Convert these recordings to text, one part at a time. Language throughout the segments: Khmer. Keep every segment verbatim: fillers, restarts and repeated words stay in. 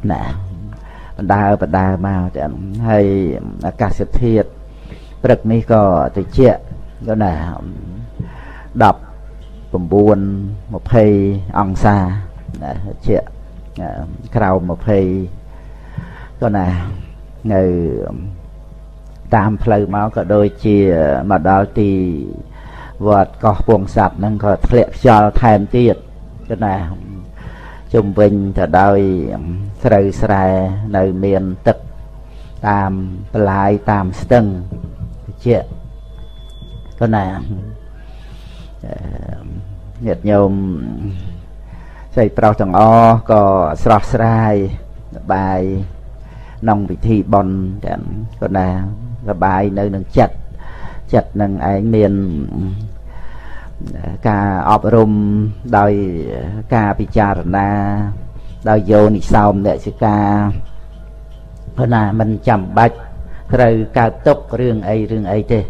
nè đào và đào màu hay cả sự thiệt bực ní có từ chuyện đó là đọc cùng buồn một hay ông xa chuyện khảo một hay đó là người tam phơi máu có đôi chia mà đó thì vợt có buông sạch nên có lệ cho thêm tiệt cho là chung bình thì đôi sợi sài nơi miền tực tam lại tam stưng chuyện cái này nhiệt nhôm xây trao chẳng o có sọt sài bài nông vị thị bòn cái này là bài nơi nâng chặt chặt nâng ánh miền ca ọp rùm đòi ca picharana đòi vô nị xong để chứ ca hôm nay mình chầm bạch rồi ca tốc rương ấy rương ấy thế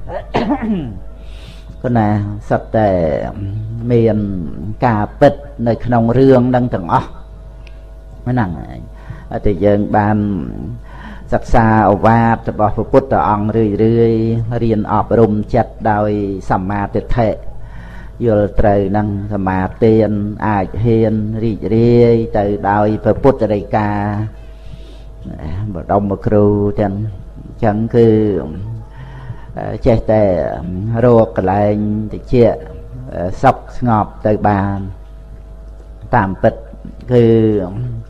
con này sắp để miền ca bích nơi nông rương đang từng ốc mới nặng thì dân ban sắc xa ở vát bỏ phụ bút ở ông rươi rươi riêng ọp rùm chặt đòi sầm ma tuyệt thể vô trời năng sầm ma tiền ai hiền rì rì từ đòi phụ bút ở đây ca một đông một kêu chân chẳng cứ chết tệ ruột lại thì chia sọc ngọt từ bàn tạm bịch cứ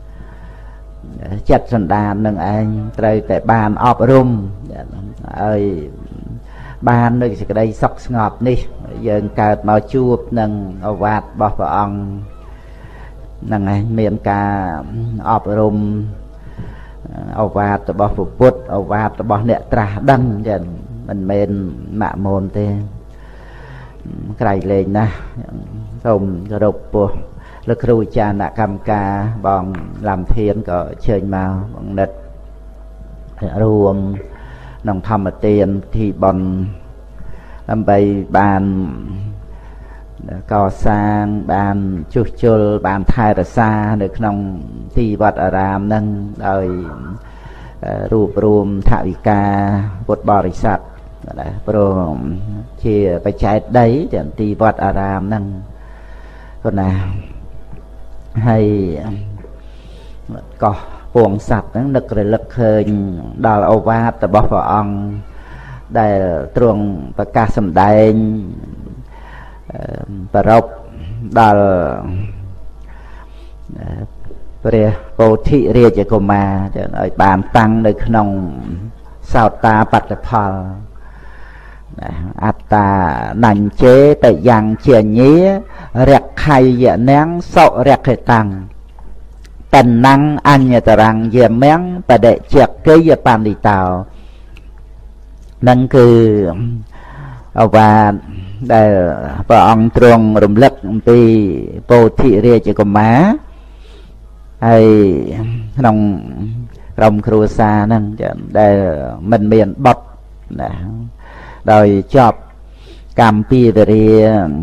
chặt sần đàn nâng anh trời tại bàn ọp rùm ơi bàn nơi cái đây sọc ngọt đi giờ cào màu chuột nâng ở vạt bỏ vào ông nâng anh miệng ca ọp rùm ở vạt bỏ phụ bút ở vạt bỏ nẹt trà đăng dần mình men mạ môn thế cái lên nè không rụp lực rùi cha nạ cầm ca bằng làm thiên có chơi màu bằng nịch ruộng nông thầm ở tiền thì bằng làm bày bàn có sang bàn chút chul bàn thai ra xa được nông thì vật ở ram nâng đời rùp rùm thạ vị ca bột bò rì sạch rồi chia phải chạy đấy thì vật ở ram nâng con nào hay có buồn sạch nực rồi lực hình đào ô vát bỏ vào ông để truồng và ca sầm đen và rốc đào về bộ thị rìa cho cô mà ở bàn tăng được nông sao ta bắt được phò ta nành chế tại dàng chia nhé rẹt khay dạ nén sọ rẹt hệ tăng tần năng anh nhà tà rằng dìa mén và để chẹt cây dìa bàn đi tàu nâng cứ và để vợ ông truồng rùm lực vì bộ thị rìa cho cô má hay nông rồng khru xa nâng để mình miền bọt rồi chọc cam pi về đi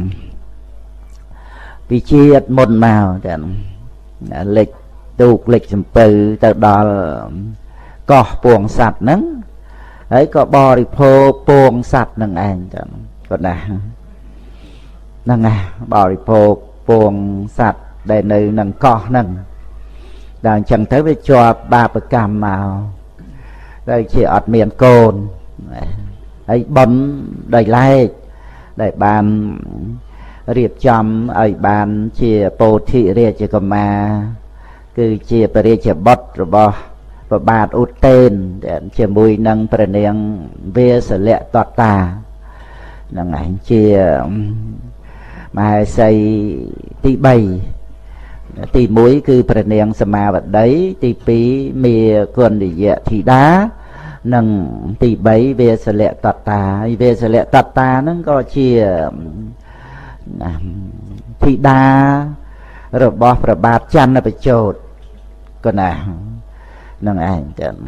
vì chi một màu lịch tục lịch sầm từ từ đó có buồng sạch nắng ấy có bò đi phô buồng sạch nâng anh còn nè nâng à bò đi phô buồng sạch để nơi nâng co nâng đang chẳng thấy với cho ba bậc cam màu đây chỉ ọt miền cồn ấy bấm đầy lai để bàn riệp chăm ở bàn chia bồ thị rìa chỉ có mà cứ chia bờ rìa chỉ bớt rồi bò và bàn út tên để chia mùi nâng bờ niềng về sở lệ tọt tà nâng ảnh chia mà xây tí bay tí mũi cứ bờ niềng sơ mà vật đấy tí phí mìa quần để dẹ thì đá nâng tỷ bấy về sở lệ tọt ta về sở lệ tọt ta nó có chia thị đa rồi bỏ rồi bát chăn nó phải chốt còn nào nâng ảnh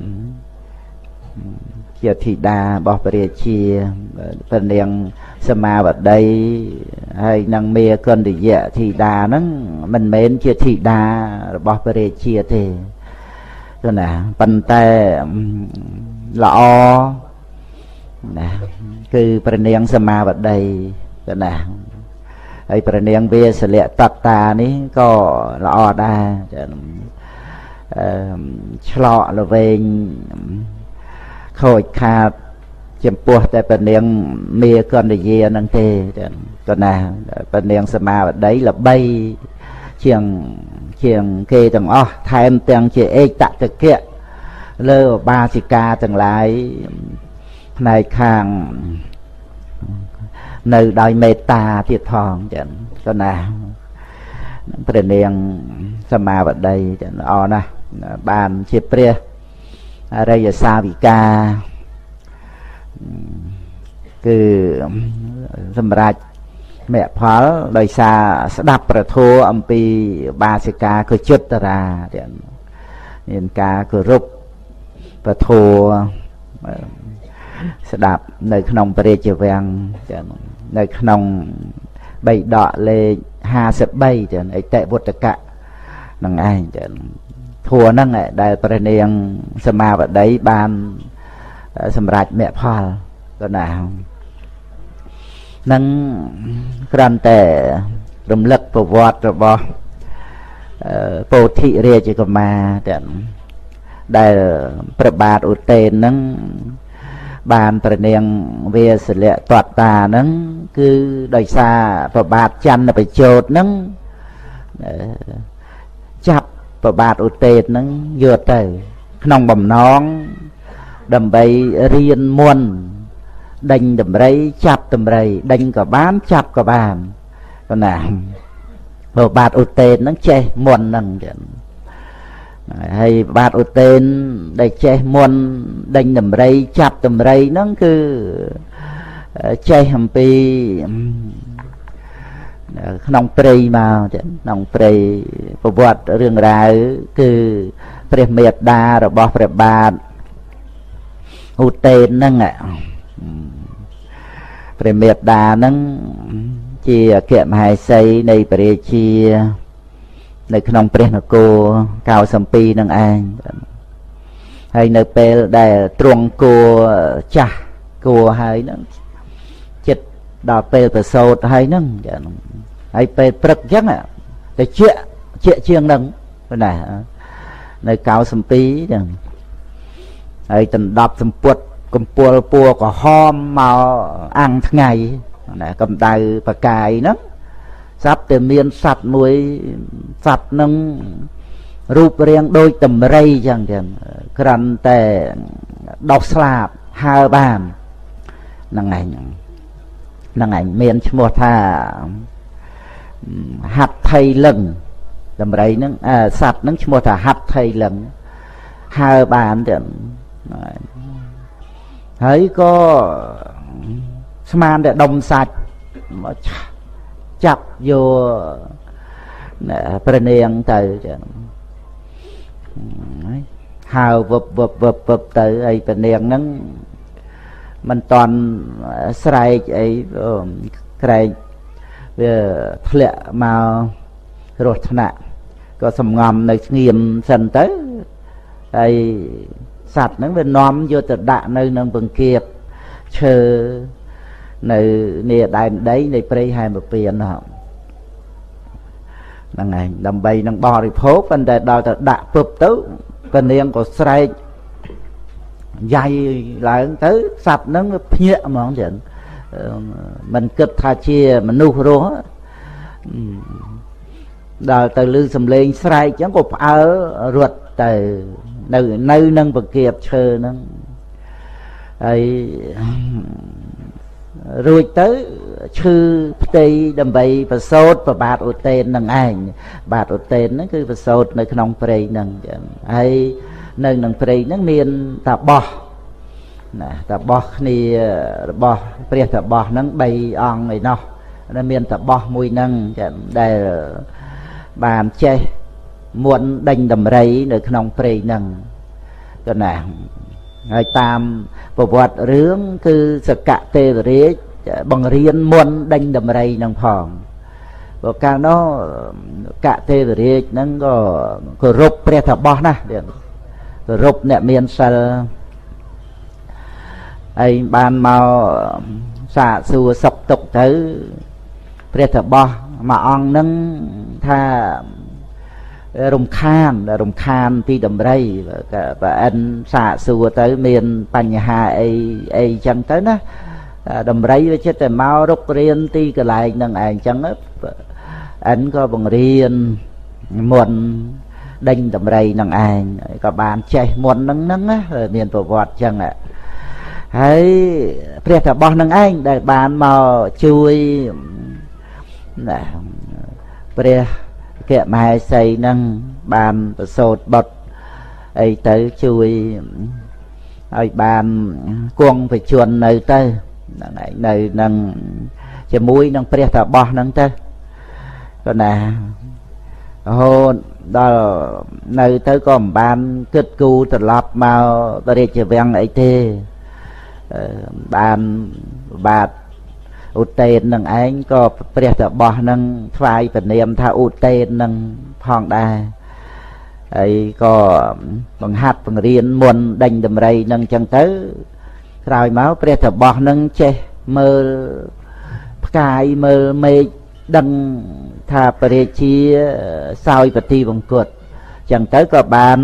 chia thị đa bỏ về chia phần điền sơ ma vào đây hay nâng mê cơn để dạ thị đa nó mình mến chia thị đa rồi bỏ về chia thì ก็นะปันแต่ละอนะคือประเนียงสมาบัดใดก็นะไอ้ประเนียงเวียเสลียตัดตานี้ก็ละอได้จะฉลาะละเวงโขดขาดเจ็บปวดแต่ประเนียงเมียก่อนได้เยียนั่งเตก็นะประเนียงสมาบัดใดละใบเชียงเชียงเกต่างอ้อไทยมันเตียงเชียเอกตะตะเกียเลอบาสิกาต่างหลายในข้างในดอยเมตตาเทียทองจันก็นะประเนียงสมาบัดใดจันอ้อนะบานเชียเปรียอะไรอย่าซาวิกาคือสำราญแม่พอโดยซาสดับประโทอัมปีบาสิกาคือจุดตราเดียนเห็นกาคือรูปประโทสดับในขนมปริเจเวงในขนมใบดอกเลยห้าสิบใบเดียนไอเตะบุตรกะนั่งไอเดียนทัวนั่งไอได้ประเนียงสมาบัดได้บานสำราญแม่พอก็น่านั่งกรันแต่รำลึกประวัติระบอบโพธิเรียจิกมาแต่ได้ประบาทอุเทนนั่งบานประเนียงเวียเสลียตัดตานั่งคือโดยซาประบาทจันไปโจดนั่งจับประบาทอุเทนนั่งโยดไปขนมบ่มน้องดำไปเรียนมวนดังดำไรจับดำไรดังกับบ้านจับกับบ้านก็น่ะประบาทอุเทนนั่งเจมวนนั่งเด่นให้บาทอุเทนได้เจมวนดังดำไรจับดำไรนั่นคือเจหัมปีขนมเปรย์มาจ้ะขนมเปรย์ประวัติเรื่องราวคือพระเมตตาระบอบพระบาทอุเทนนั่งอ่ะพระเมตตานั่งเจียเกี่ยมหายใสในปริเชียในขนมเปรย์นโกเก่าสัมปีนั่งเองให้ในเปลได้ตรงโกจ้ะโกให้นั่งจิตดอกเปลประโสดให้นั่งให้เปลปรึกยักษ์อ่ะแต่เชี่ยเชี่ยเชียงนั่งเป็นไงในเก่าสัมปีนั่งไอ้ตันดับสมปวดกำปัวปัวก็หอมมาอังทั้งไงนะกำไดปากกายนั่งซับแต่เมียนสัตว์มวยสัตว์นั่งรูปเรียงโดยตำไรจังจังครันแต่ดอกสลาบฮาบานนั่งไงนั่งไงเมียนชโมธาหัดไทยลึงตำไรนั่งสัตว์นั่งชโมธาหัดไทยลึงฮาบานจังเฮ้ยก็สมานแต่ดมสัตว์จับโยประเนียงเตยหาวบบบบบบบบเตยไอประเนียงนั้นมันตอนใส่ไอใครเพื่อเพลมารถนะก็สมงอมในเงียมสันเตยไอสัตว์นั้นเป็นน้อมโยตดะในนังบังเกียบเชอในเนี่ยได้ได้ในประเทศมาเปลี่ยนนะนั่งไงดำใบนั่งบริโภคเป็นแต่ดาวแต่ดะปุ๊บตู้เป็นเรื่องก็ใส่ใหญ่หลายตู้สัตว์นั้นเพี้ยมองเห็นมันเกิดทาเชียมันนุ่งร้อนดาวแต่ลือสำเร็จใส่จังก็เอารวดแต่ในในนั่งบังเกียบเชอนั่งไอrồi tới chư tây đầm bầy và sốt và bạt ô tên nâng ảnh bạt ô tên nó cứ và sốt nơi nông prey nâng hay nơi nâng prey nó miền ta bò ta bò ni bò prey ta bò nâng bay on này nó nó miền ta bò mùi nâng đây bàn chơi muộn đành đầm rây nơi nông prey nâng cho nè ngày tamประวัติเรื่องคือสกะเตเรบังเรียนมวนดังดำไรนังพองบอกการนั้นกะเตเรนั่นก็ก็รบเปรียบบ่นะเดี๋ยวរុបអ្នកមានសិលហើយបានមកសាកសួរសុខទុក្ខទៅព្រះតបោះមួយអង្គនឹងថារំខានរំខានពីដំរីបើអិនសាកសួរទៅមានបញ្ហាអីអីចឹងទៅណាដំរីវាចិត្តតែមករុករៀនទីកន្លែងនឹងឯងចឹងអិនក៏បង្រៀនមុនដេញដំរីនឹងឯងក៏បានចេះមុននឹងហ្នឹងណាមានប្រវត្តិចឹងហើយព្រះតបោះនឹងឯងដែលបានមកជួយណាព្រះកែមហេសីនឹងបានប្រសូតបុត្រអីទៅជួយឲ្យបានគង់បជននៅទៅហ្នឹងឯងនៅនឹងជាមួយនឹងព្រះតបោះហ្នឹងទៅក៏ណារហូតដល់នៅទៅក៏មិនបានគិតគូរត្រឡប់មកព្រះរាជវាំងអីទេបានបាទឧតេននឹងឯងក៏ព្រះតបោះនឹងថ្វាយព្រះនាមថាឧតេននឹងផងដែរហើយក៏បង្ហាត់បង្រៀនមុនដេញដំរីនឹងចឹងទៅក្រោយមកព្រះតបោះនឹងចេះមើលផ្កាយមើលមេឃដឹងថាព្រះរាជាសោយពតិវង្គតចឹងទៅក៏បាន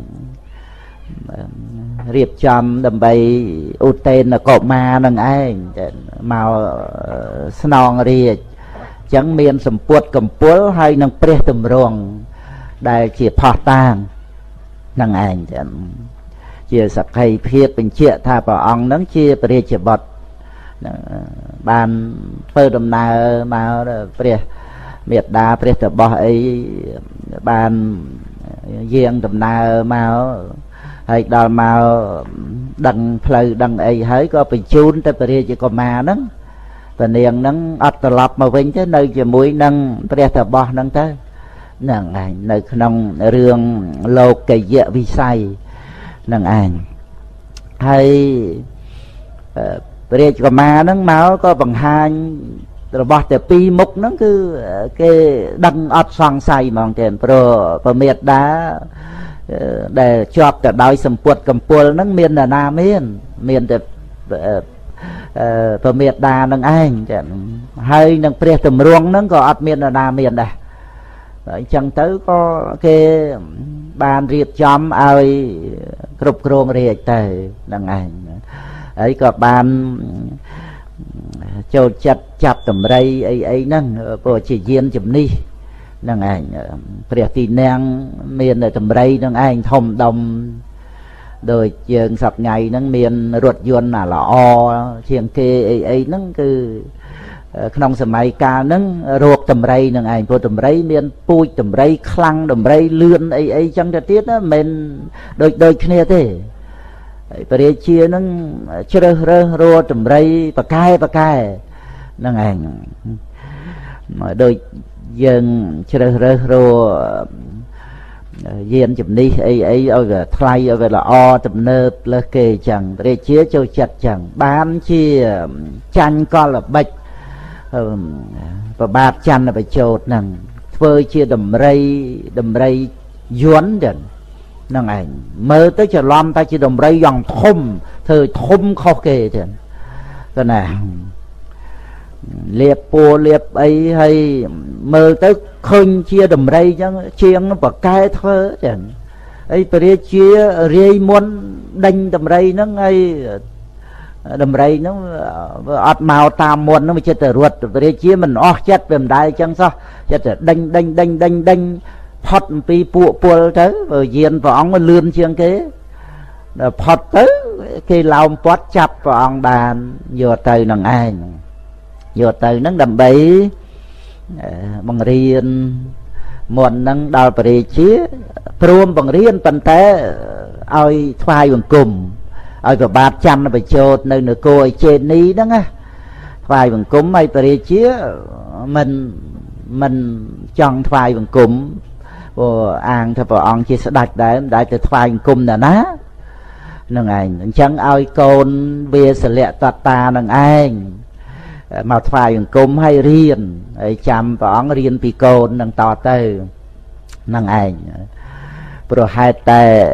រៀបចំដើម្បីឧតេនកុមារនឹងឯងមកស្នងរាជចឹងមានសម្ពុតកម្ពុលហើយនឹងព្រះទម្រង់ដែលជាផោះតាងនឹងឯងចឹងជាសក្ខីភាពបញ្ជាក់ថាព្រះអង្គនឹងជាព្រះរាជបុត្របានធ្វើដំណើរមកព្រះមេត្តាព្រះតបោះអីបានយាងដំណើរមកហើយដល់មកដឹងផ្លូវដឹងអីហើយក៏បញ្ជូនទៅព្រះរាជកុមារហ្នឹងព្រះនាងហ្នឹងអត់ត្រឡប់មកវិញទេនៅជាមួយនឹងព្រះតបោះហ្នឹងទៅហ្នឹងឯងនៅក្នុងរឿងលោកយៈវិស័យហ្នឹងឯងហើយព្រះរាជកុមារហ្នឹងមកក៏បង្ហាញរបស់តែពីរមុខហ្នឹងគឺគេដឹងអត់សង្ស័យហ្មងទេព្រោះព្រះមេត្តាដែលជាប់ទៅដោយសម្ពុតកម្ពុលហ្នឹងមាននរណាមានមានតែព្រះមេត្តានឹងឯងចា៎ហើយនឹងព្រះទម្រង់ហ្នឹងក៏អត់មាននរណាមានដែរអញ្ចឹងទៅក៏គេបានរៀបចំឲ្យគ្រប់គ្រងរាជទៅហ្នឹងឯងហើយក៏បានចូលចិត្តចាប់តម្រៃអីអីហ្នឹងព្រោះជាយានជំនិះហ្នឹងឯងព្រះទីនាំងមានតម្រៃហ្នឹងឯងធំដុំដូចយើងសប្ថ្ងៃហ្នឹងមានរថយន្តអាល្អជាងគេអីអីហ្នឹងគឺក្នុងសម័យកាលហ្នឹងរោគតម្រៃហ្នឹងឯងព្រោះតម្រៃមានពូជតម្រៃខ្លាំងតម្រៃលឿនអីអីចឹងទៅទៀតណាមិនដូចដូចគ្នាទេហើយព្រះរាជាហ្នឹងជ្រើសរើសរកតម្រៃប៉កែប៉កែហ្នឹងឯងដូចយើងជ្រើសរើសរកយានជំនិះអីអីឲ្យវាថ្លៃឲ្យវាល្អទំនើបលើសគេចឹងព្រះរាជាចូលចិត្តចឹងបានជាចាញ់កលបិចប្របាទច័ន្ទបជោតហ្នឹងធ្វើជាតម្រៃតម្រៃយន្តចឹងហ្នឹងឯងមើលទៅច្រឡំតែជាតម្រៃយ៉ាងធំធ្វើធំខុសគេចឹងក៏ណាលៀបពួរលៀបអីហើយមើលទៅឃើញជាតម្រៃចឹងជាងបកែធ្វើចឹងអីព្រះរាជារាយមុនដេញតម្រៃហ្នឹងហើយតម្រៃហ្នឹងវាអត់មកតាមមុនហ្នឹងវាចិត្តតែរត់ព្រះរាជាមិនអស់ចិត្តវាមិនដែលចឹងសោះចិត្តតែដេញដេញដេញដេញដេញផុតអំពីពួកពលទៅបើយានព្រះអង្គវាលឿនជាងគេដល់ផុតទៅគេឡោមព័ទ្ធចាប់ព្រះអង្គបានយកទៅនឹងឯងយកទៅនឹងដើម្បីបង្រៀនមុននឹងដល់ព្រះរាជាព្រមបង្រៀនប៉ុន្តែឲ្យថ្វាយបង្គំឲ្យប្របាទច័ន្ទបជោតនៅនគរអេចេនីហ្នឹងណាថ្វាយបង្គំឲ្យព្រះរាជាមិនមិនចង់ថ្វាយបង្គំព្រោះអាងថាព្រះអង្គជាស្ដេចដែរមិនដែលទៅថ្វាយបង្គំណាណាហ្នឹងឯងអញ្ចឹងឲ្យកូនវាសលៈតតានឹងឯងមកថ្វាយបង្គំឲ្យរៀនហើយចាំព្រះអង្គរៀនពីកូននឹងតទៅហ្នឹងឯងព្រោះហេតុតែ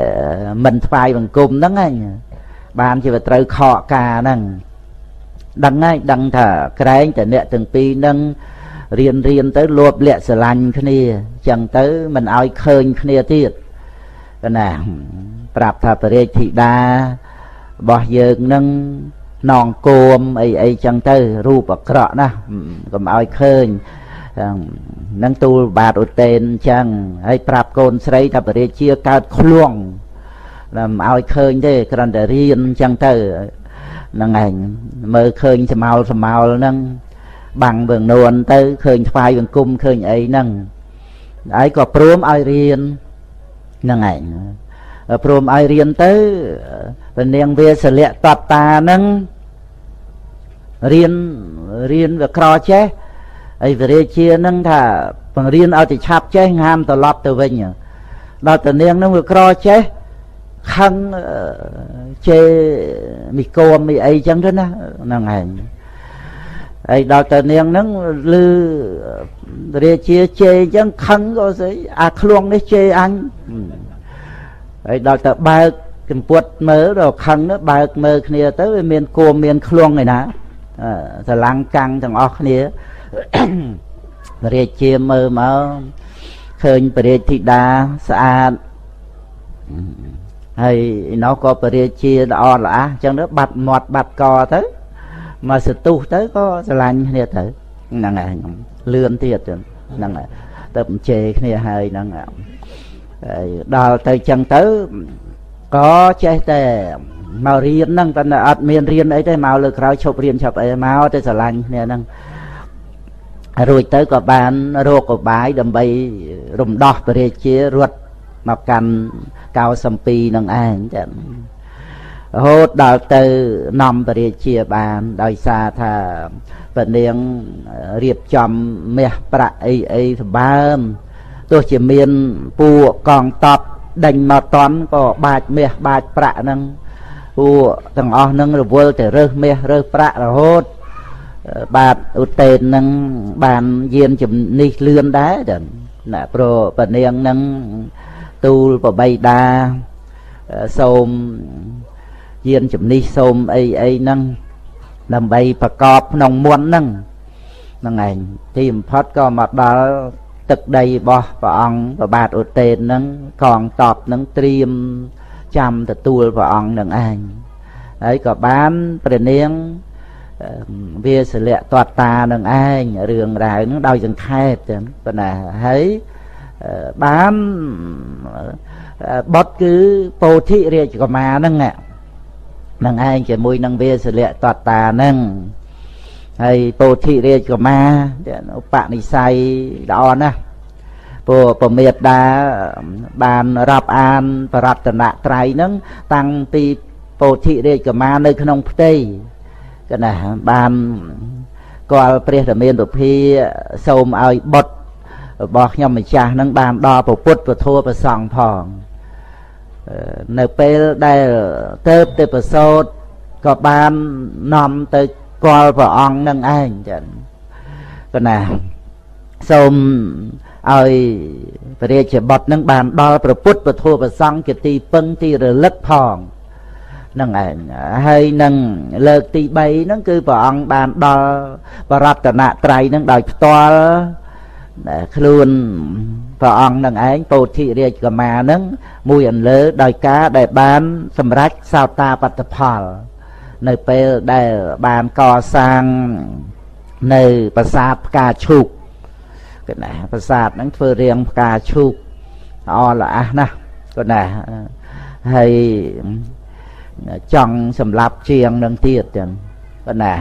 mình phai bằng cung đó ngay ban chỉ phải trâu khọ cà nâng đăng ngay đăng thở cái tại nè từng pi nâng riêng riêng tới lộp lẹ sờ lành cái này chẳng tới mình ai khơi cái này tiệt cái này prap thà bề thị đa bỏ giờ nâng nòng cồm ấy ấy chẳng tới ru bạc cọ na còn ai khơi nâng tu bạt ở tên chẳng hay prap côn sấy thà bề chia cao khuông làm ai khơi thế còn để riêng chẳng tới nâng ảnh mơ khơi cho màu cho màu nâng bằng vườn nôn tới khơi phai vườn cung khơi ấy nâng ấy có prom ai riêng nâng ảnh prom ai riêng tới bên đèn về sẽ lẹ tọt ta nâng riêng riêng về cò chế ấy về chia nâng thà bằng riêng ở thì chạp chế ham tờ lọt từ bên nhỉ đó từ đèn nâng về cò chế khăn chê mì cô mì ấy chẳng thế na nâng ảnh ấy đó từ đèn nâng lư về chia chê chẳng khăn có gì à khluông đấy chê anh ấy đó từ ba cái bột mỡ rồi khăn nó ba mỡ kia tới miền cô miền khuông này nè thằng lăng căng thằng óc kia về chia mỡ mà khơi về thị đa xa hay nó có về chia đỏ là chẳng nó bạt mọt bạt cò tới mà sự tu tới có lành kia tới năng này lươn thiệt năng này tập chê kia hay năng đó tới chân tới có trái tè màu riêng năng tên là miền riêng ấy tới màu lực rau chụp riêng chụp ấy màu tới sờ lạnh nè năng rồi tới có bàn rô có bái đầm bay rùm đỏ về chia ruột mọc cành cao sầm pi năng an chẳng hốt đào từ nằm về chia bàn đòi xa thà vận điện riệp chòm mẹ bạ ấy ấy ba tôi chỉ miền pu còn tọt đành mà toán có bạch mẹ bạch bạ nâng pu thằng o nâng rồi vô để rơ mẹ rơ bạ rồi hốt bạch ưu tên nâng bàn diên chùm ni lươn đá đần nè pro vận điện nâng tu và bay đa xôm diên chùm ni xôm ấy ấy nâng làm bay và cọp nòng muôn nâng nâng ảnh tìm phát có mặt đó tực đầy bò và ông và bạt ở tên nâng còn tọp nâng triêm chăm từ tu và ông nâng anh ấy có bán bền niên về sự lệ toạt ta nâng anh rường rào nó đau dần khai và là thấy bán bót cứ bồ thị rìa chỉ có mà nâng ạ nâng anh chỉ mùi nâng về sự lệ toạt ta nâng hay bồ thị rìa chỉ có mà bạn đi say đó nè bộ bộ miệt đa bàn rạp an và rạp tận nạ trái nâng tăng pi bồ thị rìa chỉ có mà nơi khăn ông tây cái này bàn qua pre thẩm miên tụi phi xôm ai bột bọt nhau mình cha nâng bàn đo bộ bút và thua và sòng phòn nơi pe đây tớp tớp và sốt có bàn nằm tới qua và on nâng anh cái này xôm ai pre chỉ bọt nâng bàn đo và bút và thua và sòng cái tì pưng tì rồi lất phòn nâng ảnh hay nâng lợt tì bay nâng cứ vào ông bàn đo và rạp tà nạ trái nâng đòi toa luôn vào ông nâng ảnh bồ thị rìa cả mà nâng mùi ảnh lỡ đòi cá đòi bán xâm rách sao ta bạch tập hò nơi bê đòi bàn co sang nơi bà sạp ca chụp cái này bà sạp nâng phơ riêng ca chụp o là nè cái này hay chọn sầm lạp chiêng nâng tiệt cái này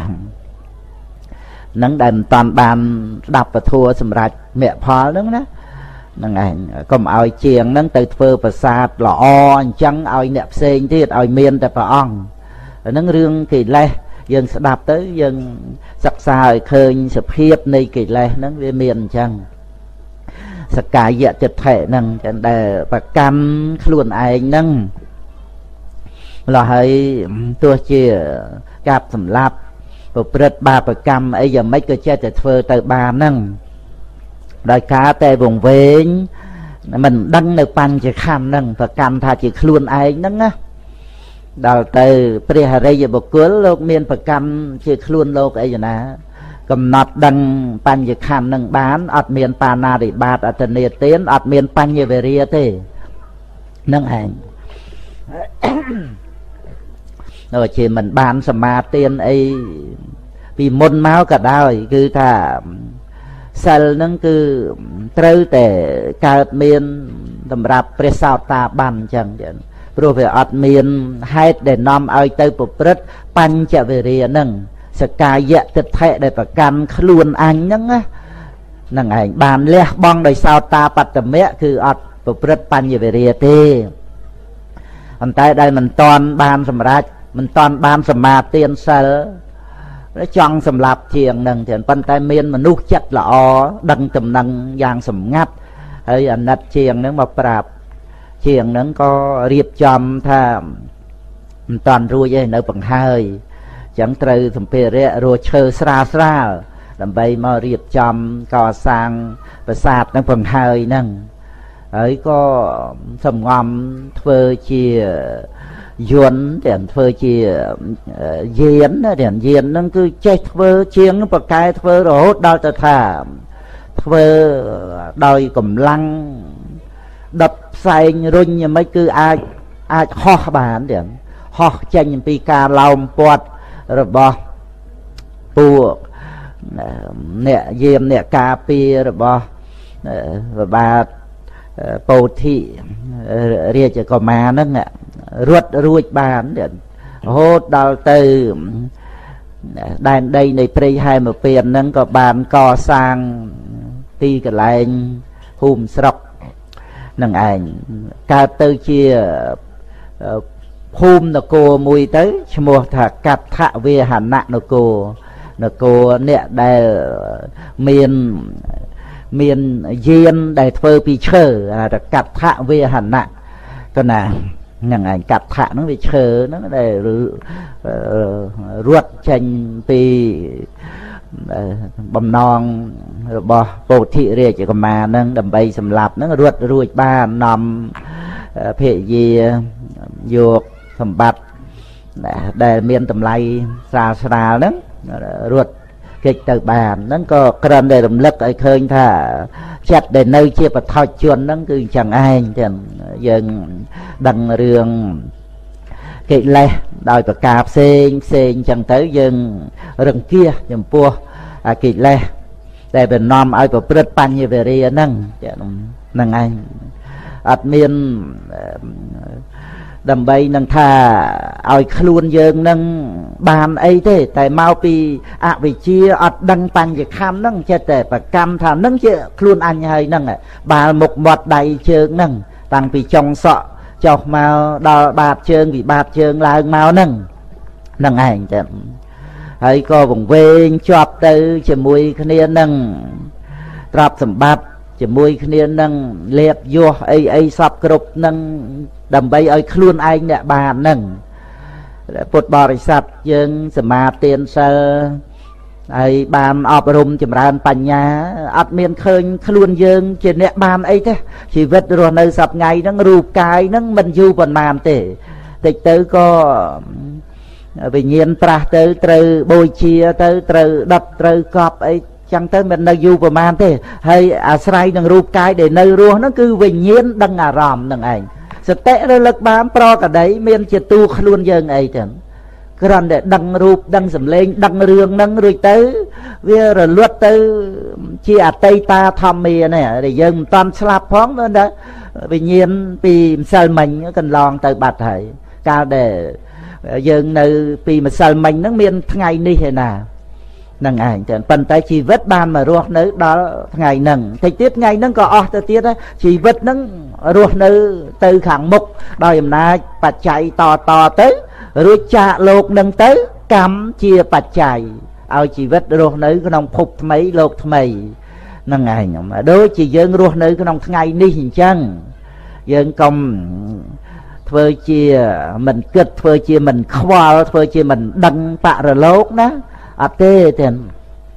nâng đàn toàn bàn đập và thua sầm rạch mẹ phá nâng đó nâng ảnh còn ai chiêng nâng từ phơ và sạt lọ o chẳng ai nẹp xên tiệt ai miên tại bà ong nâng rương kỳ lê dân sẽ đạp tới dân sắc xa ở khơi sập hiếp này kỳ lê nâng về miền chẳng sắc cả dạ chật thể nâng chẳng để bà cam luôn ai nâng là hơi tôi chia cặp sầm lạp và bật ba bậc cam ấy giờ mấy cái chơi từ phơi từ ba nâng đại cá tê vùng vến mình đăngនៅបញ្ចខណ្ឌហ្នឹងប្រកាន់ថាជាខ្លួនឯងហ្នឹងណាដល់ទៅព្រះហរិយបុគ្គលលោកមានប្រកាន់ជាខ្លួនលោកអីណាកំណត់ដឹងបញ្ញខណ្ឌនឹងបានអត់មានបាណារិបាតអតនេទានអត់មានបញ្ញវេរាទេនឹងឯងដល់ជាមិនបានសមាទានអីពីមុនមកក៏ដោយគឺថាសិលហ្នឹងគឺត្រូវតែកើតមានសម្រាប់ព្រះសោតាបានអញ្ចឹងព្រោះវាអត់មានហេតុដែលនាំឲ្យទៅប្រព្រឹត្តបញ្ចវេរាហ្នឹងសកាយៈទិដ្ឋិដែលប្រកាន់ខ្លួនអញហ្នឹងណាហ្នឹងឯងបានលះបង់ដោយសោតាបត្តមៈគឺអត់ប្រព្រឹត្តបញ្ញវេរាទេប៉ុន្តែដែលមិនតាន់បានសម្រេចមិនតាន់បានសមាទានសិលចង់សម្លាប់ជាងនឹងទៀតប៉ុន្តែមានមនុស្សចិត្តល្អដឹងតំណឹងយ៉ាងសម្ងាត់ហើយអាណិតជាងនឹងមកប្រាប់ជាងនឹងក៏រៀបចំថាមិនតាន់រួចទេនៅបង្ហើយអញ្ចឹងត្រូវសម្ភារៈរស់ឈើស្រាលស្រាលដើម្បីមករៀបចំកសាងប្រាសាទនឹងបង្ហើយហ្នឹងហើយក៏សំងំធ្វើជាយន្តទាំងធ្វើជាយានណាទាំងយានហ្នឹងគឺចេះធ្វើជាងប្រកែធ្វើរហូតដល់ទៅថាធ្វើដោយកម្លាំងដុតផ្សែងរុញយ៉ាងម៉េចគឺអាចអាចហោះបានទាំងហោះចេញអំពីការឡោមព័ទ្ធរបស់ពួកអ្នកយាមអ្នកការពាររបស់ព្រះបាទពោធិរាជកុមារហ្នឹងរត់រួចបានរហូតដល់ទៅដែនដីនៃព្រៃហែមពៀនហ្នឹងក៏បានកសាងទីកន្លែងភូមិស្រុកនឹងឯងកើតទៅជាភូមិនគរមួយទៅឈ្មោះថាកដ្ឋវេហនៈនគរនគរអ្នកដែលមានមានយានដែលធ្វើពីឈើថាកដ្ឋវេហនៈក៏ណាហ្នឹងឯងកដ្ឋៈហ្នឹងវាឈើហ្នឹងដែលរត់ចេញពីបំណងរបស់ពោធិរាជកុមារហ្នឹងដើម្បីសម្លាប់ហ្នឹងរត់រួចបាននាំភរិយាយកសម្បត្តិដែលមានតម្លៃស្រាលស្រាលហ្នឹងរត់គេចទៅបានហ្នឹងក៏ក្រិនដែលរំលឹកឲ្យឃើញថាចិត្តដែលនៅជាបឋិជនហ្នឹងគឺអញ្ចឹងឯងចឹងយើងដឹងរឿងកិលេសដោយប្រការផ្សេងផ្សេងអញ្ចឹងទៅយើងរង្គៀសចំពោះកិលេសដែលវានាំឲ្យប្រព្រឹត្តបញ្ញវេរាហ្នឹងហ្នឹងឯងអត់មានដើម្បីនឹងថាឲ្យខ្លួនយើងនឹងបានអីទេតែមកពីអវិជ្ជាអត់ដឹងបញ្ញខណ្ឌហ្នឹងចេះតែប្រកម្មថាហ្នឹងជាខ្លួនអញហើយហ្នឹងបាល់មុខមាត់ដៃជើងហ្នឹងតាំងពីចុងសក់ចុះមកដល់បាតជើងពីបាតជើងឡើងមកហ្នឹងហ្នឹងឯងចឹងហើយក៏វង្វេងជាប់ទៅជាមួយគ្នានឹងទ្រព្យសម្បត្តិជាមួយគ្នានឹងលេបយោអីអីសពគ្រប់នឹងដើម្បីឲ្យខ្លួនឯងអ្នកបាននឹងពុទ្ធបរិស័ទយើងសមាទានសិលហើយបានអប់រំចម្រើនបញ្ញាអត់មានឃើញខ្លួនយើងជាអ្នកបានអីទេជីវិតរស់នៅសប្ថ្ងៃហ្នឹងរូបកាយហ្នឹងមិនយូរប៉ុន្មានទេតិចទៅក៏វិញ្ញាណត្រាស់ទៅត្រូវបូជាទៅត្រូវដុតត្រូវកប់អីចឹងទៅមិននៅយូរប្រហែលទេហើយអាស្រ័យនឹងរូបកាយដែលនៅរស់ហ្នឹងគឺវិញ្ញាណដឹងអារម្មណ៍នឹងឯងសតិរលឹកបានប្រកដីមានជាទូខ្លួនយើងអីចឹងគ្រាន់តែដឹងរូបដឹងសម្លេងដឹងរឿងហ្នឹងរួចទៅវារលត់ទៅជាអតីតាធម្មានេះដែលយើងមិនតាន់ស្លាប់ផងមើលទៅវិញ្ញាណពីម្សិលមិញកន្លងទៅបាត់ហើយកាលដែលយើងនៅពីម្សិលមិញហ្នឹងមានថ្ងៃនេះឯណានឹងឯងចឹងប៉ុន្តែជីវិតបានមករស់នៅដល់ថ្ងៃហ្នឹងតិចទៀតថ្ងៃហ្នឹងក៏អស់ទៅទៀតដែរជីវិតហ្នឹងរស់នៅទៅខាងមុខដោយអំណាចបច្ច័យតតទៅរួចចាកលោកហ្នឹងទៅកម្មជាបច្ច័យឲ្យជីវិតរស់នៅក្នុងភពថ្មីលោកថ្មីហ្នឹងឯងដូចជាយើងរស់នៅក្នុងថ្ងៃនេះអញ្ចឹងយើងកុំធ្វើជាមិនគិតធ្វើជាមិនខ្វល់ធ្វើជាមិនដឹងបរលោកណាអត់ទេទេ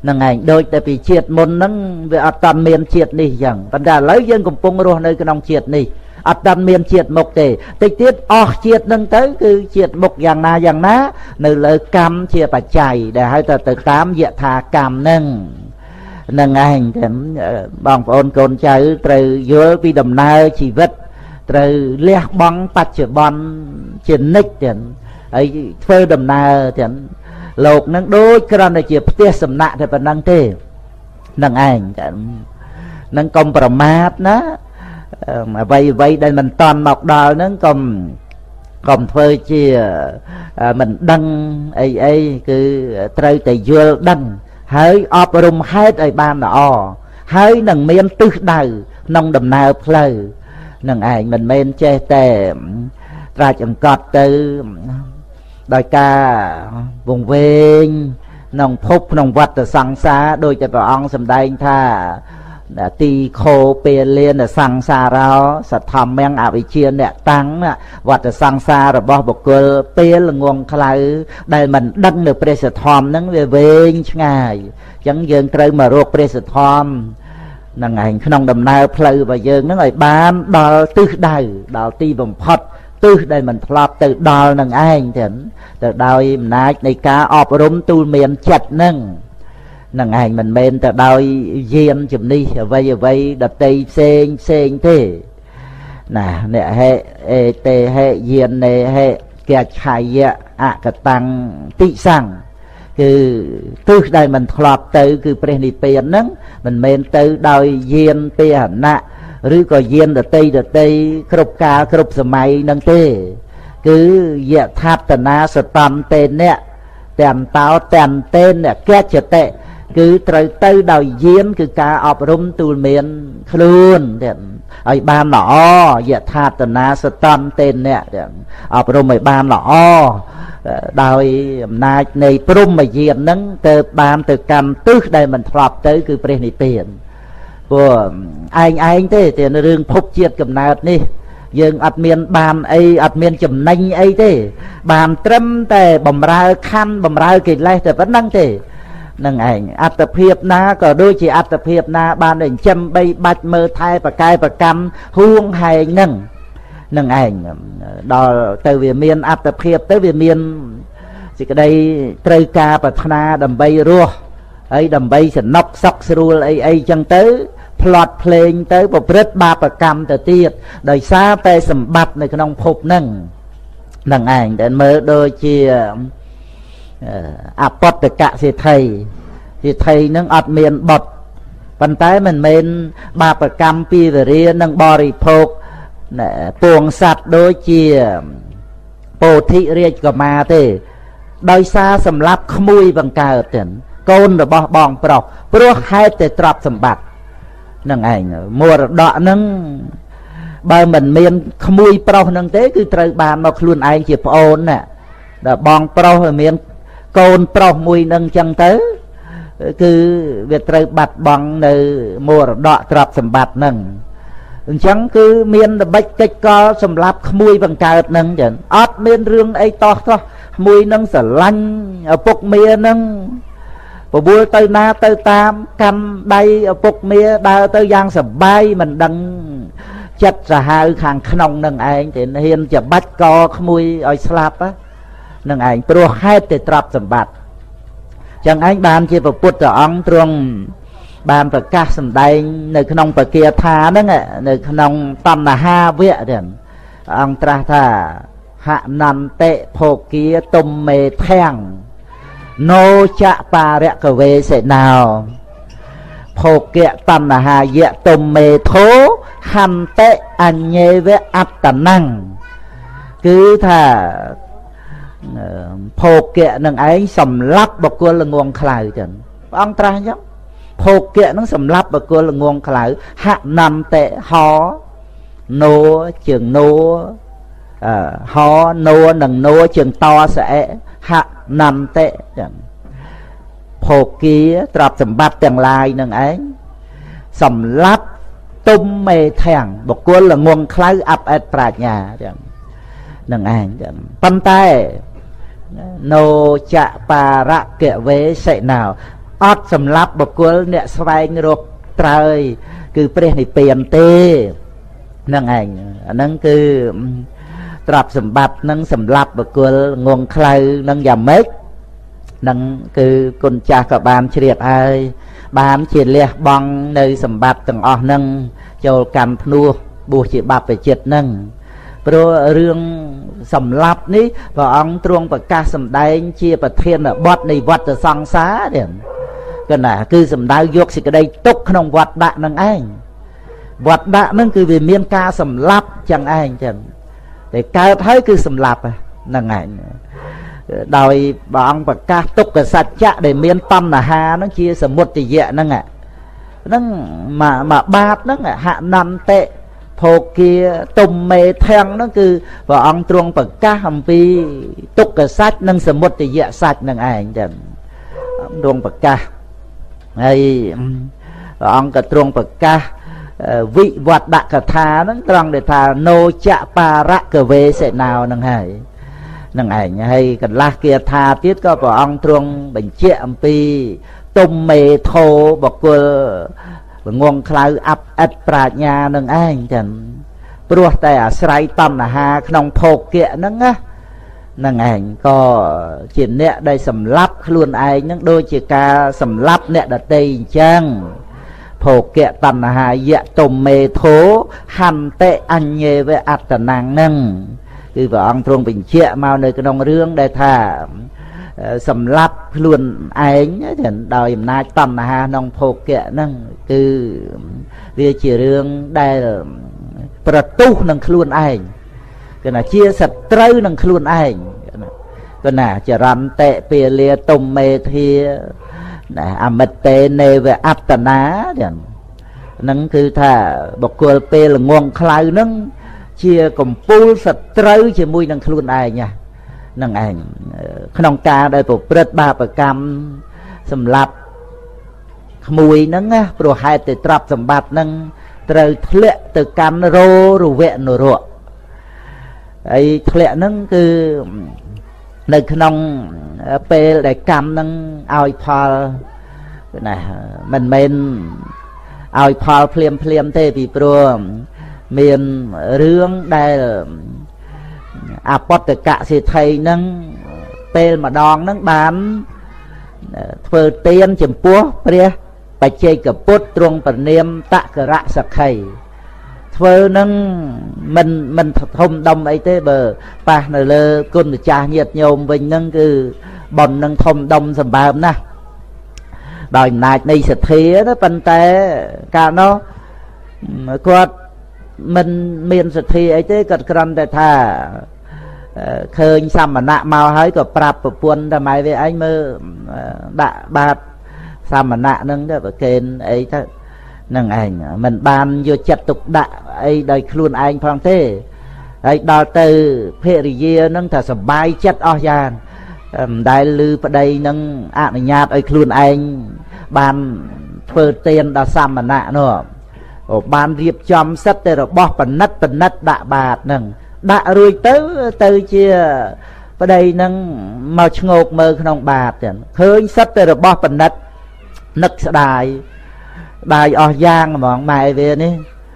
នឹងឯងដូចតែពីជាតិមុនហ្នឹងវាអត់តាន់មានជាតិនេះអញ្ចឹងប៉ុន្តែឥឡូវយើងកំពុងរស់នៅក្នុងជាតិនេះអត់តាន់មានជាតិមុខទេតិចទៀតអស់ជាតិហ្នឹងទៅគឺជាតិមុខយ៉ាងណាយ៉ាងណានៅលើកម្មជាបច្ច័យដែលហៅថាទៅតាមយថាកម្មហ្នឹងនឹងឯងតែបងប្អូនកូនចៅត្រូវយល់ពីដំណើរជីវិតត្រូវលះបង់បច្ចុប្បន្នជានិច្ចទាំងហើយធ្វើដំណើរទាំងលោកនឹងដូចគ្រាន់តែជាផ្ទះសំណាក់តែប៉ុណ្្នឹងទេនឹងឯងតែនឹងកុំប្រមាទណាអ្វីអ្វីដែលមិនតន់មកដល់ហ្នឹងកុំកុំធ្វើជាមិនដឹងអីអីគឺត្រូវតែយល់ដឹងហើយអប់រំហេតុឲ្យបានល្អហើយនឹងមានទិសដៅក្នុងដំណើរផ្លូវនឹងឯងមិនមែនចេះតែត្រាច់អង្កត់ទៅដោយការវង្វេងក្នុងភពក្នុងវដ្តសង្សារដោយតែព្រះអង្គសម្ដែងថាទីខោពេលលានសង្សារោសធម្មំអវិជ្ជាអ្នកតាំងវដ្តសង្សាររបស់បុគ្គលពេលល្ងងខ្លៅដែលមិនដឹងនៅព្រះសទ្ធម្មហ្នឹងវាវែងឆ្ងាយអញ្ចឹងយើងត្រូវមករកព្រះសទ្ធម្មនឹងឯងក្នុងដំណើរផ្លូវរបស់យើងហ្នឹងឲ្យបានដល់ទិសដៅដល់ទីបំផុតទិសដែលមិនធ្លាប់ទៅដល់នឹងឯងទាំងទៅដោយអំណាចនៃការអប់រំទូលមានចិត្តហ្នឹងនឹងឯងមិនមែនទៅដោយយានជំនិះអ្វីអ្វីដតីផ្សេងផ្សេងទេណាអ្នកហេអេតេហេយាននេហេកច្ឆាយៈអកតាំងតិសੰគឺទិសដែលមិនធ្លាប់ទៅគឺព្រះនិព្វានហ្នឹងមិនមែនទៅដោយយានពាហនៈឬក៏យានដតីដតីគ្រប់កាលគ្រប់សម័យនឹងទេគឺយថាតនាសតន្តេអ្នកទាំងតោទាំងតេអ្នកកច្ចតិគឺត្រូវទៅដោយយានគឺការអប់រំទូលមានខ្លួនទាំងឲ្យបានល្អយថាតនាសតន្តេអ្នកទាំងអប់រំឲ្យបានល្អដោយអំណាចនៃព្រហ្មយានហ្នឹងទៅបានទៅកម្មទិសដែលមិនធ្លាប់ទៅគឺព្រះនិព្វានព្រោះឯងឯងទេតែរឿងភពជាតិកំណើតនេះយើងអត់មានបានអីអត់មានចំណេញអីទេបានត្រឹមតែបំរើខណ្ឌបំរើកិលេសតែប៉ុណ្្នឹងទេនឹងឯងអត្តភាពណាក៏ដូចជាអត្តភាពណាបានតែចិញ្ចឹមបីបាច់មើលថែប្រកែប្រកម្មហួងហែងនឹងនឹងឯងដល់ទៅវាមានអត្តភាពទៅវាមានសេចក្តីត្រូវការប្រាថ្នាដើម្បីរស់ហើយដើម្បីសំណុកសុខស្រួលអីអីចឹងទៅផ្លត់ភ្លេងទៅប្រព្រឹត្តបាបកម្មទៅទៀតដោយសារតែសម្បត្តិនៅក្នុងភពហ្នឹងនឹងឯងដែលមើលដូចជាអបតកសេដ្ឋីសេដ្ឋីហ្នឹងអត់មានបុត្រប៉ុន្តែមិនមែនបាបកម្មពីវរានឹងបរិភោគពួងសត្វដូចជាពោធិរាជកុមារទេដោយសារសម្លាប់ក្មួយបង្កើតទាំងកូនរបស់បងប្រុសព្រោះហេតុតែទ្រព្យសម្បត្តិនឹងឯងមរតកហ្នឹងបើមិនមានក្មួយប្រុសហ្នឹងទេគឺត្រូវបានមកខ្លួនឯងជាប្អូនណាដល់បងប្រុសមានកូនប្រុសមួយហ្នឹងចឹងទៅគឺវាត្រូវបាត់បង់នៅមរតកទ្រព្យសម្បត្តិហ្នឹងអញ្ចឹងគឺមានល្បិចកិច្ចកលសម្រាប់ក្មួយបង្កើតហ្នឹងចឹងអត់មានរឿងអីតោះតោះក្មួយហ្នឹងស្រឡាញ់ឪពុកមាហ្នឹងបបួលទៅណាទៅតាមកម្មដៃឪពុកមាដើរទៅយ៉ាងសប្បាយមិនដឹងចិត្តសាហាវខាងក្នុងនឹងឯងទេហ៊ានច្បាច់កក្មួយឲ្យស្លាប់នឹងឯងព្រោះហេតុតែទ្រព្យសម្បត្តិចឹងឯងបានជាព្រះពុទ្ធអង្គទ្រង់បានប្រកាសសម្ដែងនៅក្នុងបគាថាហ្នឹងនៅក្នុងតណ្ហាវៈទៀតអង្គត្រាស់ថាហនន្តិភោគាទុំមេធាំងណោចបារកវេសេណោភោគៈតណ្ហាយៈទុំមេធោហន្តិអញ្ញេវៈអត្តណੰគឺថាភោគៈនឹងឯងសម្លាប់បុគ្គលល្ងងខ្លៅចឹងព្រះអង្គត្រាស់អញ្ចឹងភោគៈនឹងសម្លាប់បុគ្គលល្ងងខ្លៅហនន្តិហោណូជើងណូអឺហោណូនិងណូជើងតស្អិហនន្តិចឹងភោគីទ្រព្យសម្បត្តិទាំងឡាយនឹងឯងសម្លាប់ទុំមេធាំងបុគ្គលល្ងងខ្លៅអាប់អេតប្រាជ្ញាចឹងនឹងឯងចឹងប៉ុន្តែណូចបារកវេសេណោអត់សម្រាប់បុគ្គលអ្នកស្វែងរកត្រើយគឺព្រះនិព្វានទេហ្នឹងឯងអាហ្នឹងគឺទ្រព្យសម្បត្តិហ្នឹងសម្រាប់បុគ្គលងងខ្លៅនឹងយ៉ាងម៉េចនឹងគឺគុណចាស់ក៏បានជ្រាបហើយបានជាលះបង់នៅសម្បត្តិទាំងអស់ហ្នឹងចូលកម្មភ្នោះបួសជាបព្វជិតហ្នឹងព្រោះរឿងសម្លាប់នេះព្រះអង្គទ្រង់ប្រកាសសម្ដែងជាប្រធានបទនៃវដ្តសង្សារទេគណាគឺសម្ដៅយកសេចក្តីទុកក្នុងវត្តដាក់នឹងឯងវត្តដាក់នឹងគឺវាមានការសម្លាប់ចឹងឯងចឹងតែកើតហើយគឺសម្លាប់ហ្នឹងឯងដោយព្រះអង្គប្រកាសទុក្ខសច្ចៈដែលមានតណ្ហាហ្នឹងជាសមុទយៈហ្នឹងហ្នឹងមកបាតហ្នឹងហនន្តិភោគាទុំមេធាំងហ្នឹងគឺព្រះអង្គទ្រង់ប្រកាសអំពីទុក្ខសច្ចនិងសមុទយៈសច្ចហ្នឹងឯងចឹងទ្រង់ប្រកាសហើយព្រះអង្គក៏ទ្រង់ប្រកាសវិវត្តកថាហ្នឹងត្រង់ដែលថាណូចបារកវេសេណោហ្នឹងហើយនឹងឯងហើយកន្លះគាថាទៀតក៏ព្រះអង្គទ្រង់បញ្ជាក់អំពីទុំមេធោបកុលងងខ្លៅអាប់អិតប្រាជ្ញានឹងឯងចឹងព្រោះតែអាស្រ័យតណ្ហាក្នុងភោគៈហ្នឹងណានឹងឯងក៏ជាអ្នកដែលសម្លាប់ខ្លួនឯងហ្នឹងដូចជាការសម្លាប់អ្នកដទៃអញ្ចឹងភោគៈតណ្ហាយៈទុំមេធោហន្តិអញ្ញេវអត្តនាំងហ្នឹងគឺព្រះអង្គទ្រង់បញ្ជាក់មកនៅក្នុងរឿងដែលថាសម្លាប់ខ្លួនឯងដោយអំណាចតណ្ហាក្នុងភោគៈហ្នឹងគឺវាជារឿងដែលប្រទុះនឹងខ្លួនឯងគឺថាជាសត្រូវនឹងខ្លួនឯងគឺណាចរន្តិពាលាទុំមេធាណាអមិតតេនេវអត្តនាហ្នឹងគឺថាបុគ្គលពេលងងខ្លៅហ្នឹងជាកំពូលសត្រូវជាមួយនឹងខ្លួនឯងហ្នឹងឯងក្នុងការដែលប្រព្រឹត្តបាបកម្មសម្រាប់ក្មួយហ្នឹងណាព្រោះហេតុតែទ្រព្យសម្បត្តិហ្នឹងត្រូវធ្លាក់ទៅកាន់រោរវៈនរកហើយធ្លាក់ហ្នឹងគឺនៅក្នុងពេលដែលកម្មហ្នឹងឲ្យផលណាមិនមែនឲ្យផលភ្លាមភ្លាមទេពីព្រោះមានរឿងដែលអបតកសិទ្ធិហ្នឹងពេលម្ដងហ្នឹងបានធ្វើទានចំពោះព្រះបច្ចេកពុទ្ធទ្រង់ប្រនាមតករៈសក្ខីធ្វើហ្នឹងមិនមិនធំដុំអីទេបើប៉ះនៅលើគុណម្ចាស់ញាតិញោមវិញហ្នឹងគឺប៉ុននឹងធំដុំសម្បើមណាស់ដោយអំណាចនៃសទ្ធាណាប៉ុន្តែកាលនោះគាត់មិនមានសទ្ធាអីទេគាត់គ្រាន់តែថាឃើញសមណៈមកហើយក៏ប្រាប់ប្រពន្ធថាម៉ែវាឯងមើលដាក់បាតសមណៈហ្នឹងទៅប្រកេនអីទៅនឹងឯងមិនបានយកចិត្តទុកដាក់អីដោយខ្លួនឯងផងទេហើយដល់ទៅភរិយាហ្នឹងថាសប្បាយចិត្តអស់យ៉ាងមិនដែលឮប្តីនឹងអនុញ្ញាតឲ្យខ្លួនឯងបានធ្វើទានដល់សមណៈនោះបានរៀបចំសិទ្ធតែរបស់បណិតបណិតដាក់បាតហ្នឹងដាក់រួចទៅទៅជាប្តីនឹងមកឈ្ងោកមើលក្នុងបាតចឹងឃើញសិទ្ធតែរបស់បណិតនឹកស្ដាយបាយអស់យ៉ាងហ្មងម៉ែវានេះ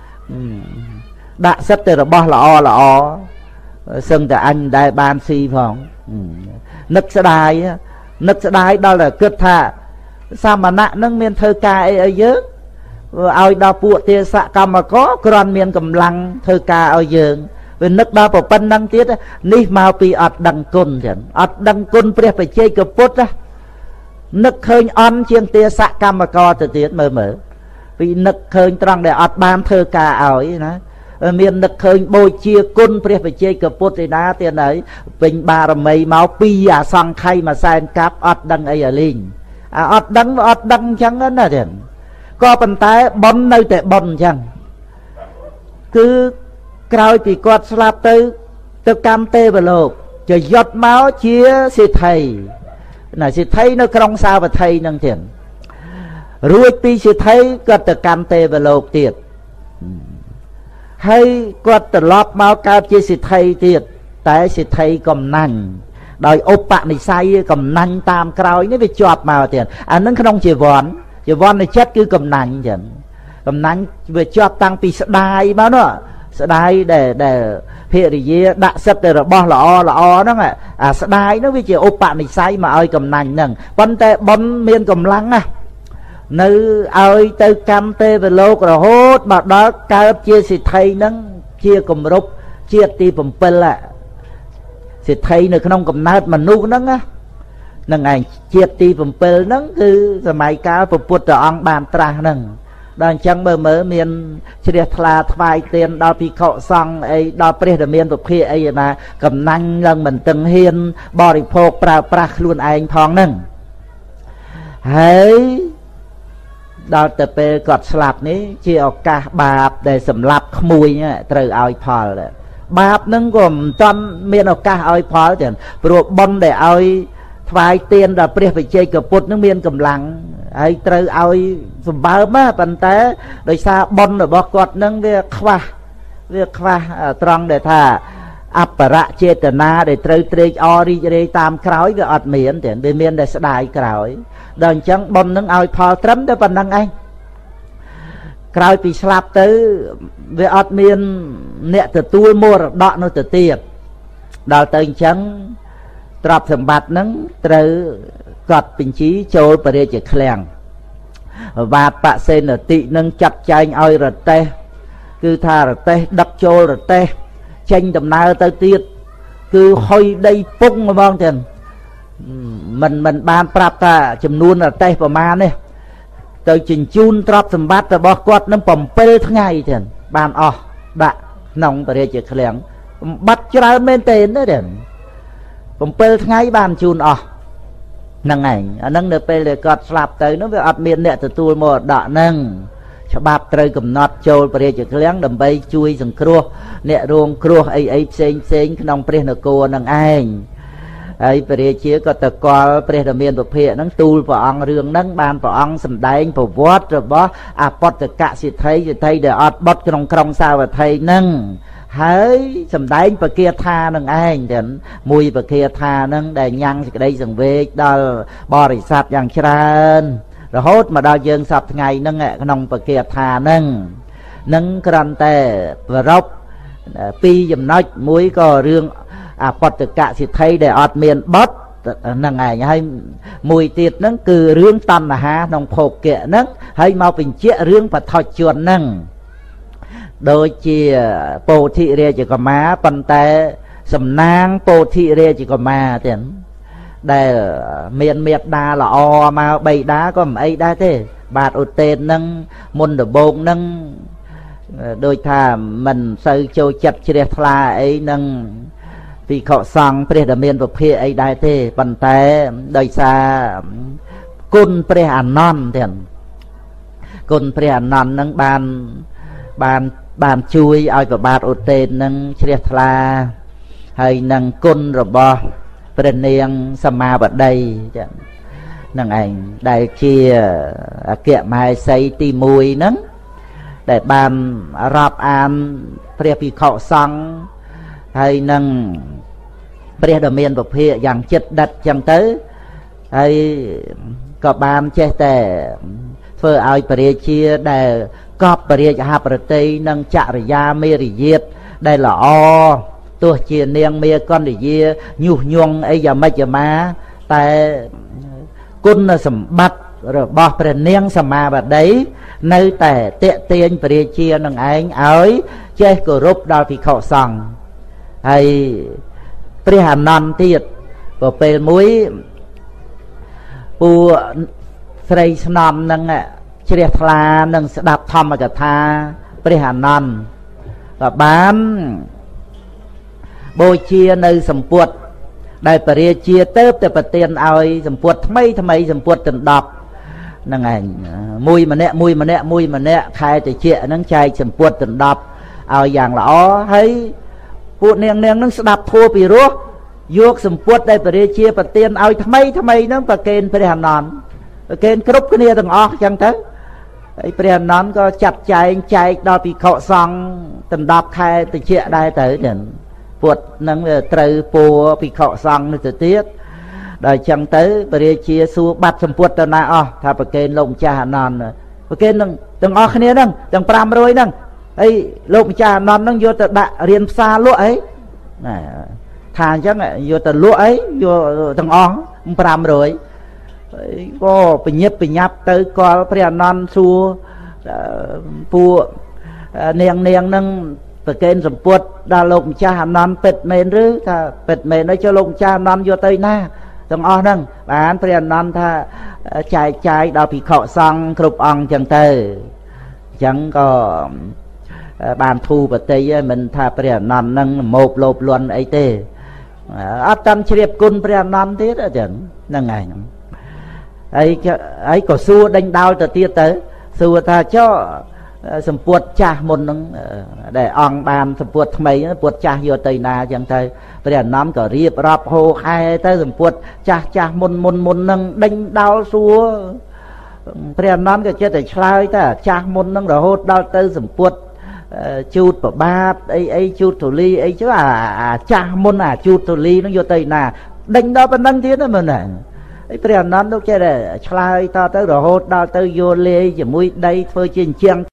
ដាក់សិទ្ធតែរបស់ល្អល្អសឹងតែអញមិនដែលបានស៊ីផងនឹកស្ដាយនឹកស្ដាយដល់តែគិតថាសមណៈនឹងមានធ្វើការអីឲ្យយើងឲ្យដល់ពួកទេសកម្មករគ្រាន់មានកម្លាំងធ្វើការឲ្យយើងវានឹកដល់ប្រពន្ធហ្នឹងទៀតនេះមកពីអត់ដឹងគុណចឹងអត់ដឹងគុណព្រះបច្ចេកពុទ្ធនឹកឃើញអន់ជាងទេសកម្មករទៅទៀតមើលមើលពីនឹកឃើញត្រង់ដែលអត់បានធ្វើការឲ្យណាមាននឹកឃើញបូជាគុណព្រះបច្ចេកពុទ្ធឯណាទៀតហើយពេញបារមីមកពីអាសង្ខ័យមួយសែនកាប់អត់ដឹងអីឲ្យលេងអាអត់ដឹងអត់ដឹងអញ្ចឹងណាទៀតក៏ប៉ុន្តែប៉ុននៅតែប៉ុនអញ្ចឹងគឺក្រោយពីគាត់ស្លាប់ទៅទៅកម្មទេវលោកจะយត់មកជាសេដ្ឋីណាសេដ្ឋីនៅក្រុងសាវត្ថីនឹងទៀតរួចពីសេដ្ឋីគាត់ទៅកម្មទេវលោកទៀតហើយគាត់ត្រឡប់មកកើតជាសេដ្ឋីទៀតតែសេដ្ឋីកំណាញ់ដោយឧបនិស្ស័យកំណាញ់តាមក្រោយនេះវាជាប់មកទៀតអានឹងក្នុងជីវ័នជីវ័ននៃចិត្តគឺកំណាញ់ចឹងកំណាញ់វាជាប់តាំងពីស្ដាយមកនោះស្ដាយដែលដែលភរិយាដាក់សិតតែរបស់ល្អល្អហ្នឹងអាស្ដាយហ្នឹងវាជាឧបនិស្ស័យមកឲ្យកំណាញ់ហ្នឹងប៉ុន្តែបុណ្យមានកម្លាំងណានៅឲ្យទៅកម្មទេវលោករហូតមកដល់កើតជាសិទ្ធិហ្នឹងជាគម្រប់ជាតិទី7សិទ្ធិនៅក្នុងកំណើតមនុស្សហ្នឹងណានឹងឯងជាតិទី7ហ្នឹងគឺសម័យកាលព្រះពុទ្ធអង្គបានត្រាស់ហ្នឹងដល់អញ្ចឹងមើលមើលមានជ្រះថ្លាថ្វាយទានដល់ភិក្ខុសង្ឃអីដល់ព្រះដែលមានពុភៈអីណាកំណាញ់ឡើងមិនតឹងហ៊ានបរិភោគប្រើប្រាស់ខ្លួនឯងផងហ្នឹងហើយដល់ទៅពេលគាត់ស្លាប់នេះជាឱកាសបាបដែលសម្លាប់ក្មួយត្រូវឲ្យផលបាបហ្នឹងក៏មិនទាន់មានឱកាសឲ្យផលទេព្រោះបុណ្យដែលឲ្យថ្វាយទានដល់ព្រះវិជ័យកពុទ្ធនឹងមានកម្លាំងហើយត្រូវឲ្យសម្បើមប៉ុន្តែដោយសារបុណ្យរបស់គាត់នឹងវាខ្វះវាខ្វះត្រង់ដែលថាអបរៈចេតនាដែលត្រូវត្រេកអររីករាយតាមក្រោយវាអត់មានទេវាមានតែស្ដាយក្រោយដល់អញ្ចឹងបុណ្យនឹងឲ្យផលត្រឹមតែប៉ុណ្្នឹងឯងក្រោយពីស្លាប់ទៅវាអត់មានអ្នកទទួលមរតកនោះទៅទៀតដល់ទៅអញ្ចឹងទ្រព្យសម្បត្តិហ្នឹងត្រូវកត់បញ្ជីចូលបរិយាឃ្លាំងវាតបសេនតិនឹងចាត់ចែងឲ្យរទេះគឺថារទេះដឹកចូលរទេះចេញដំណើរទៅទៀតគឺហុយដីពុងហ្មងទាំងមិនមិនបានប្រាប់ថាចំនួនរទេះប្រមាណនេះទៅជញ្ជូនទ្រព្យសម្បត្តិរបស់គាត់នឹង7ថ្ងៃទាំងបានអស់ដាក់ក្នុងបរិយាឃ្លាំងបាត់ច្រើនមែនទេទេ7ថ្ងៃបានជូនអស់ហ្នឹងឯងអាហ្នឹងនៅពេលដែលគាត់ស្លាប់ទៅនោះវាអត់មានអ្នកទទួលមរតកហ្នឹងច្បាប់ត្រូវកំណត់ចូលព្រះរាជឃ្លាំងដើម្បីជួយសង្គ្រោះអ្នករងគ្រោះអីអីផ្សេងផ្សេងក្នុងព្រះនគរហ្នឹងឯងហើយព្រះរាជាក៏តកល់ព្រះរាមាពុភៈហ្នឹងទូលព្រះអង្គរឿងហ្នឹងបានព្រះអង្គសម្ដែងប្រវត្តិរបស់អបតកសិទ្ធិសិទ្ធិដែលអត់បុតក្នុងក្រុងសាវត្ថីហ្នឹងហើយសំដែងបកាថានឹងឯងទាំងមួយបកាថានឹងដែលញ៉ាំងសេចក្តីសង្វេគដល់បរិស័ទយ៉ាងច្រើនរហូតមកដល់យើងសពថ្ងៃហ្នឹងក្នុងបកាថាហ្នឹងនឹងគ្រាន់តែប្ររពពីរចំណុចមួយក៏រឿងអបតកសិទ្ធិដែលអត់មានបុតហ្នឹងឯងហើយមួយទៀតហ្នឹងគឺរឿងតណ្ហាក្នុងភោគៈហ្នឹងហើយមកបញ្ជាក់រឿងបឋិជនហ្នឹងដូចជាពោធិរាជកុមារប៉ុន្តែសំណាងពោធិរាជកុមារទៀតដែលមានមេត្តាល្អមកបីតាក៏មិនអីដែរទេបាទឧទេននឹងមុនដំបូងនឹងដូចថាមិនសូវចូលចិត្តជ្រះថ្លាអីនឹងភិក្ខុសង្ឃព្រះដែលមានពុភៈអីដែរទេប៉ុន្តែដោយសារគុណព្រះអានន្ទទៀតគុណព្រះអានន្ទនឹងបានបានបានជួយឲ្យប្របាទឧទេននឹងជ្រះថ្លាហើយនឹងគុណរបស់ព្រះនាងសម្មាបតីចឹងនឹងឯងដែលជាអគ្គមហេសីទី1ហ្នឹងដែលបានរាប់អានព្រះភិក្ខុសង្ឃហើយនឹងព្រះដ៏មានពុភៈយ៉ាងចិត្តដិតចឹងទៅហើយក៏បានចេះតែធ្វើឲ្យព្រះរាជាដែលកប់បរិយាហប្រតិនិងចរិយាមេរិយាទដែលល្អទោះជានាងមេកណ្ឌយាញុះញង់អីយ៉ាងម៉េចយ៉ាងម៉ាតែគុណសម្បត្តិរបស់ព្រះនាងសម្មាបតីនៅតែតេទៀងព្រះរាជានឹងឯងឲ្យចេះគោរពដល់ភិក្ខុសង្ឃហើយព្រះអានន្ទទៀតក៏ពេលមួយពួកស្រីស្នំនឹងជ្រះថ្លានឹងស្ដាប់ធម្មកថាព្រះអានន្ទក៏បានបូជានៅសម្ពុតដែលព្រះរាជាទៅតែប្រទានឲ្យសម្ពុតថ្មីថ្មីសម្ពុតទាំងដប់ហ្នឹងឯងមួយម្នាក់មួយម្នាក់មួយម្នាក់ខែតិចហ្នឹងចែកសម្ពុតទាំងដប់ឲ្យយ៉ាងល្អហើយពួកនាងនាងហ្នឹងស្ដាប់ធัวពីរោះយកសម្ពុតដែលព្រះរាជាប្រទានឲ្យថ្មីថ្មីហ្នឹងប្រគេនព្រះអានន្ទប្រគេនគ្រប់គ្នាទាំងអស់អញ្ចឹងទៅហើយព្រះអានន្ទក៏ចាត់ចែងចែកដល់ភិក្ខុសង្ឃដណ្ដប់ខែតិចដែរទៅចឹងពុទ្ធនឹងត្រូវពួរភិក្ខុសង្ឃនេះទៅទៀតដល់ចឹងទៅព្រះរាជាសួរបាត់សម្ពុតទៅណាអស់ថាប្រកេនលោកម្ចាស់អានន្ទប្រកេននឹងទាំងអស់គ្នាហ្នឹងទាំងប្រាំរយហ្នឹងហើយលោកម្ចាស់អានន្ទហ្នឹងយកទៅដាក់រៀនផ្សារលក់អីណាថាអញ្ចឹងយកទៅលក់អីយកទាំងអស់ប្រាំរយក៏បញ្ញាប់បញ្ញាប់ទៅកលព្រះអានន្ទសួរពួកនាងនាងហ្នឹងប្រកេនសម្ពុតដល់លោកម្ចាស់អានន្ទពិតមែនឬថាពិតមែនហើយចុះលោកម្ចាស់អានន្ទយកទៅណាទាំងអស់ហ្នឹងបានព្រះអានន្ទថាចែកចាយដល់ភិក្ខុសង្ឃគ្រប់អង្គចឹងទៅអញ្ចឹងក៏បានធូរបតីហើយមិនថាព្រះអានន្ទហ្នឹងម៉ូបលោបលន់អីទេអត់តាន់ជ្រាបគុណព្រះអានន្ទទៀតអញ្ចឹងហ្នឹងឯងហើយហើយក៏សួរដេញដោលទៅទៀតទៅសួរថាចុះសម្ពុតចាស់មុនហ្នឹងដែលអង្គបានសម្ពុតថ្មីពុតចាស់យកទៅណាអញ្ចឹងទៅព្រះអានន្ទក៏រៀបរាប់ហោខែទៅសម្ពុតចាស់ចាស់មុនមុនមុនហ្នឹងដេញដោលសួរព្រះអានន្ទក៏ចិត្តតែឆ្លើយតែចាស់មុនហ្នឹងរហូតដល់ទៅសម្ពុតជូតប្របាទអីអីជូតធូលីអីchứអាចាស់មុនអាជូតធូលីហ្នឹងយកទៅណាដេញដល់ប៉ុណ្្នឹងទៀតហ្នឹងមើលណាហើយព្រះអានន្ទនោះចេះតែឆ្លើយតទៅរហូតដល់ទៅយកលេជាមួយដីធ្វើជាអញ្ចឹង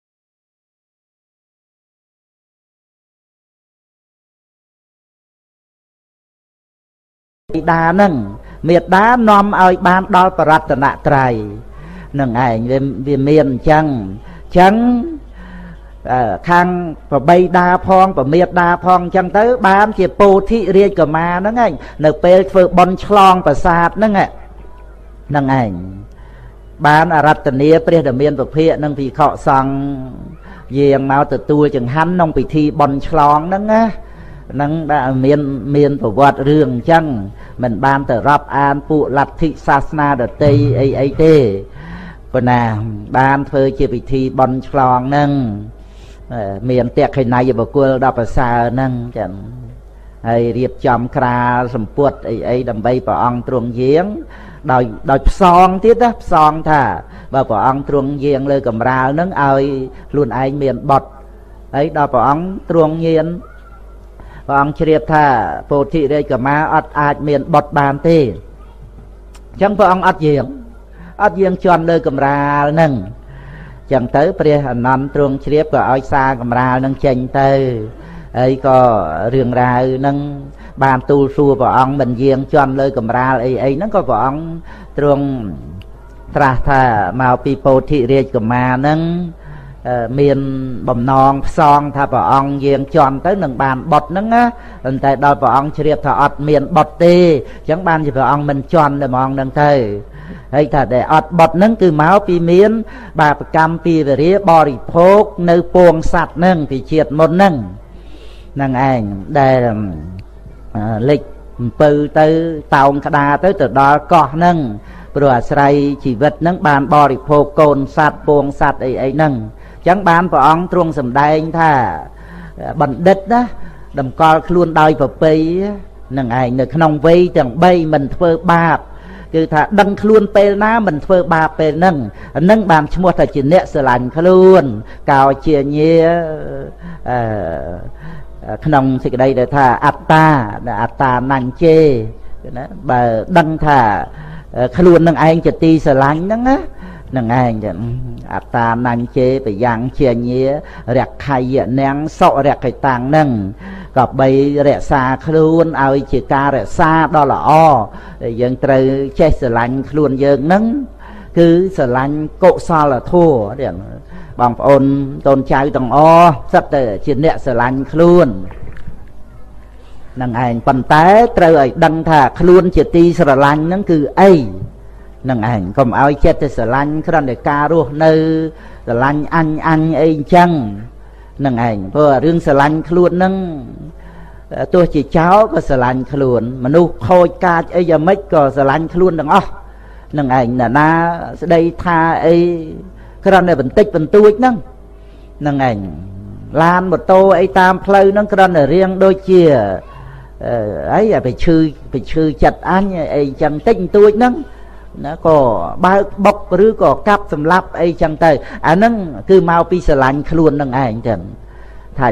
មេដាហ្នឹងមេដានាំឲ្យបានដល់បរតនត្រ័យនឹងឯងវាមានអញ្ចឹងអញ្ចឹងខាងប្របីដាផងប្រមេដាផងអញ្ចឹងទៅបានជាពោធិរាជកុមារហ្នឹងឯងនៅពេលធ្វើបុណ្យឆ្លងប្រាសាទហ្នឹងហ្នឹងឯងបានអរតនាព្រះដ៏មានពភៈនិងភិក្ខុសង្ឃយាងមកទទួលចង្ហាន់ក្នុងពិធីបុណ្យឆ្លងហ្នឹងណានឹងដែលមានមានប្រវត្តិរឿងអញ្ចឹងមិនបានទៅរាប់អានពួកលទ្ធិសាសនាដទៃអីអីទេប៉ុន្តែបានធ្វើជាពិធីបុណ្យឆ្លងហ្នឹងមានតេខិណៃបុគ្គលដល់ប្រសើរហ្នឹងចឹងហើយរៀបចំក្រាលសម្ពុតអីអីដើម្បីព្រះអង្គទ្រង់យាងដោយដោយផ្សងទៀតណាផ្សងថាបើព្រះអង្គទ្រង់យាងលើកំរាលហ្នឹងឲ្យខ្លួនឯងមានបុត្រហើយដល់ព្រះអង្គទ្រង់យាងព្រះអង្គជ្រាបថាពោធិរាជកុមារអត់អាចមានបុត្របានទេអញ្ចឹងព្រះអង្គអត់យាងអត់យាងជន់លើកំរាលហ្នឹងអញ្ចឹងទៅព្រះអានន្ទទ្រង់ជ្រាបក៏ឲ្យសារកំរាលហ្នឹងចេញទៅហើយក៏រឿងរ៉ាវហ្នឹងបានទូលសួរព្រះអង្គមិនយាងជន់លើកំរាលអីអីហ្នឹងក៏ព្រះអង្គទ្រង់ត្រាស់ថាមកពីពោធិរាជកុមារហ្នឹងមានបំណងផ្សងថាព្រះអង្គយាងជន់ទៅនឹងបានបុត្រហ្នឹងណាប៉ុន្តែដល់ព្រះអង្គជ្រាបថាអត់មានបុត្រទេអញ្ចឹងបានជាព្រះអង្គមិនជន់តែហ្មងហ្នឹងទៅហើយថាដែលអត់បុត្រហ្នឹងគឺមកពីមានបាបកម្មពីវរាបរិភោគនៅពងសัตว์ហ្នឹងពីជាតិមុនហ្នឹងហ្នឹងឯងដែលលេចអំពៅទៅតោងក្តារទៅទៅដល់កោះហ្នឹងព្រោះអាស្រ័យជីវិតហ្នឹងបានបរិភោគកូនសัตว์ពងសัตว์អីអីហ្នឹងអញ្ចឹងបានព្រះអង្គទ្រង់សម្ដែងថាបណ្ឌិតណាតម្កល់ខ្លួនដោយប្រពៃនឹងឯងនៅក្នុងវ័យទាំងបីមិនធ្វើបាបគឺថាដឹងខ្លួនពេលណាមិនធ្វើបាបពេលហ្នឹងហ្នឹងបានឈ្មោះថាជាអ្នកស្រឡាញ់ខ្លួនកោជាញាអឺក្នុងសេចក្តីដែលថាអត្តាអត្តានញ្ជេណាបើដឹងថាខ្លួននឹងឯងជាទីស្រឡាញ់ហ្នឹងណានឹងឯងចឹងអត្តានញ្ជេបយ៉ាងជាញារក្ខយនាងសុរក្ខតាំងហ្នឹងក៏បីរក្សាខ្លួនឲ្យជាការរក្សាដ៏ល្អយើងត្រូវចេះស្រឡាញ់ខ្លួនយើងហ្នឹងគឺស្រឡាញ់កុសលធម៌នេះបងប្អូនកូនចៅទាំងអស់សិតតែជាអ្នកស្រឡាញ់ខ្លួននឹងឯងប៉ុន្តែត្រូវឲ្យដឹងថាខ្លួនជាទីស្រឡាញ់ហ្នឹងគឺអីនឹងឯងកុំឲ្យចិត្តទៅស្រឡាញ់គ្រាន់តែការរស់នៅស្រឡាញ់អញអញអីអញ្ចឹងនឹងឯងព្រោះរឿងស្រឡាញ់ខ្លួនហ្នឹងទោះជាចោលក៏ស្រឡាញ់ខ្លួនមនុស្សខូចកាចអីយ៉ាងម៉េចក៏ស្រឡាញ់ខ្លួនទាំងអស់នឹងឯងណាណាស្ដីថាអីគ្រាន់តែបន្តិចបន្តួចហ្នឹងនឹងឯងឡានម៉ូតូអីតាមផ្លូវហ្នឹងគ្រាន់តែរៀងដូចជាអីទៅឈឺទៅឈឺចិត្តអញអីចឹងតិចបន្តួចហ្នឹងណាក៏បើកបុកឬក៏កាប់សម្លាប់អីចឹងទៅអាហ្នឹងគឺមកពីស្រឡាញ់ខ្លួននឹងឯងចឹងថា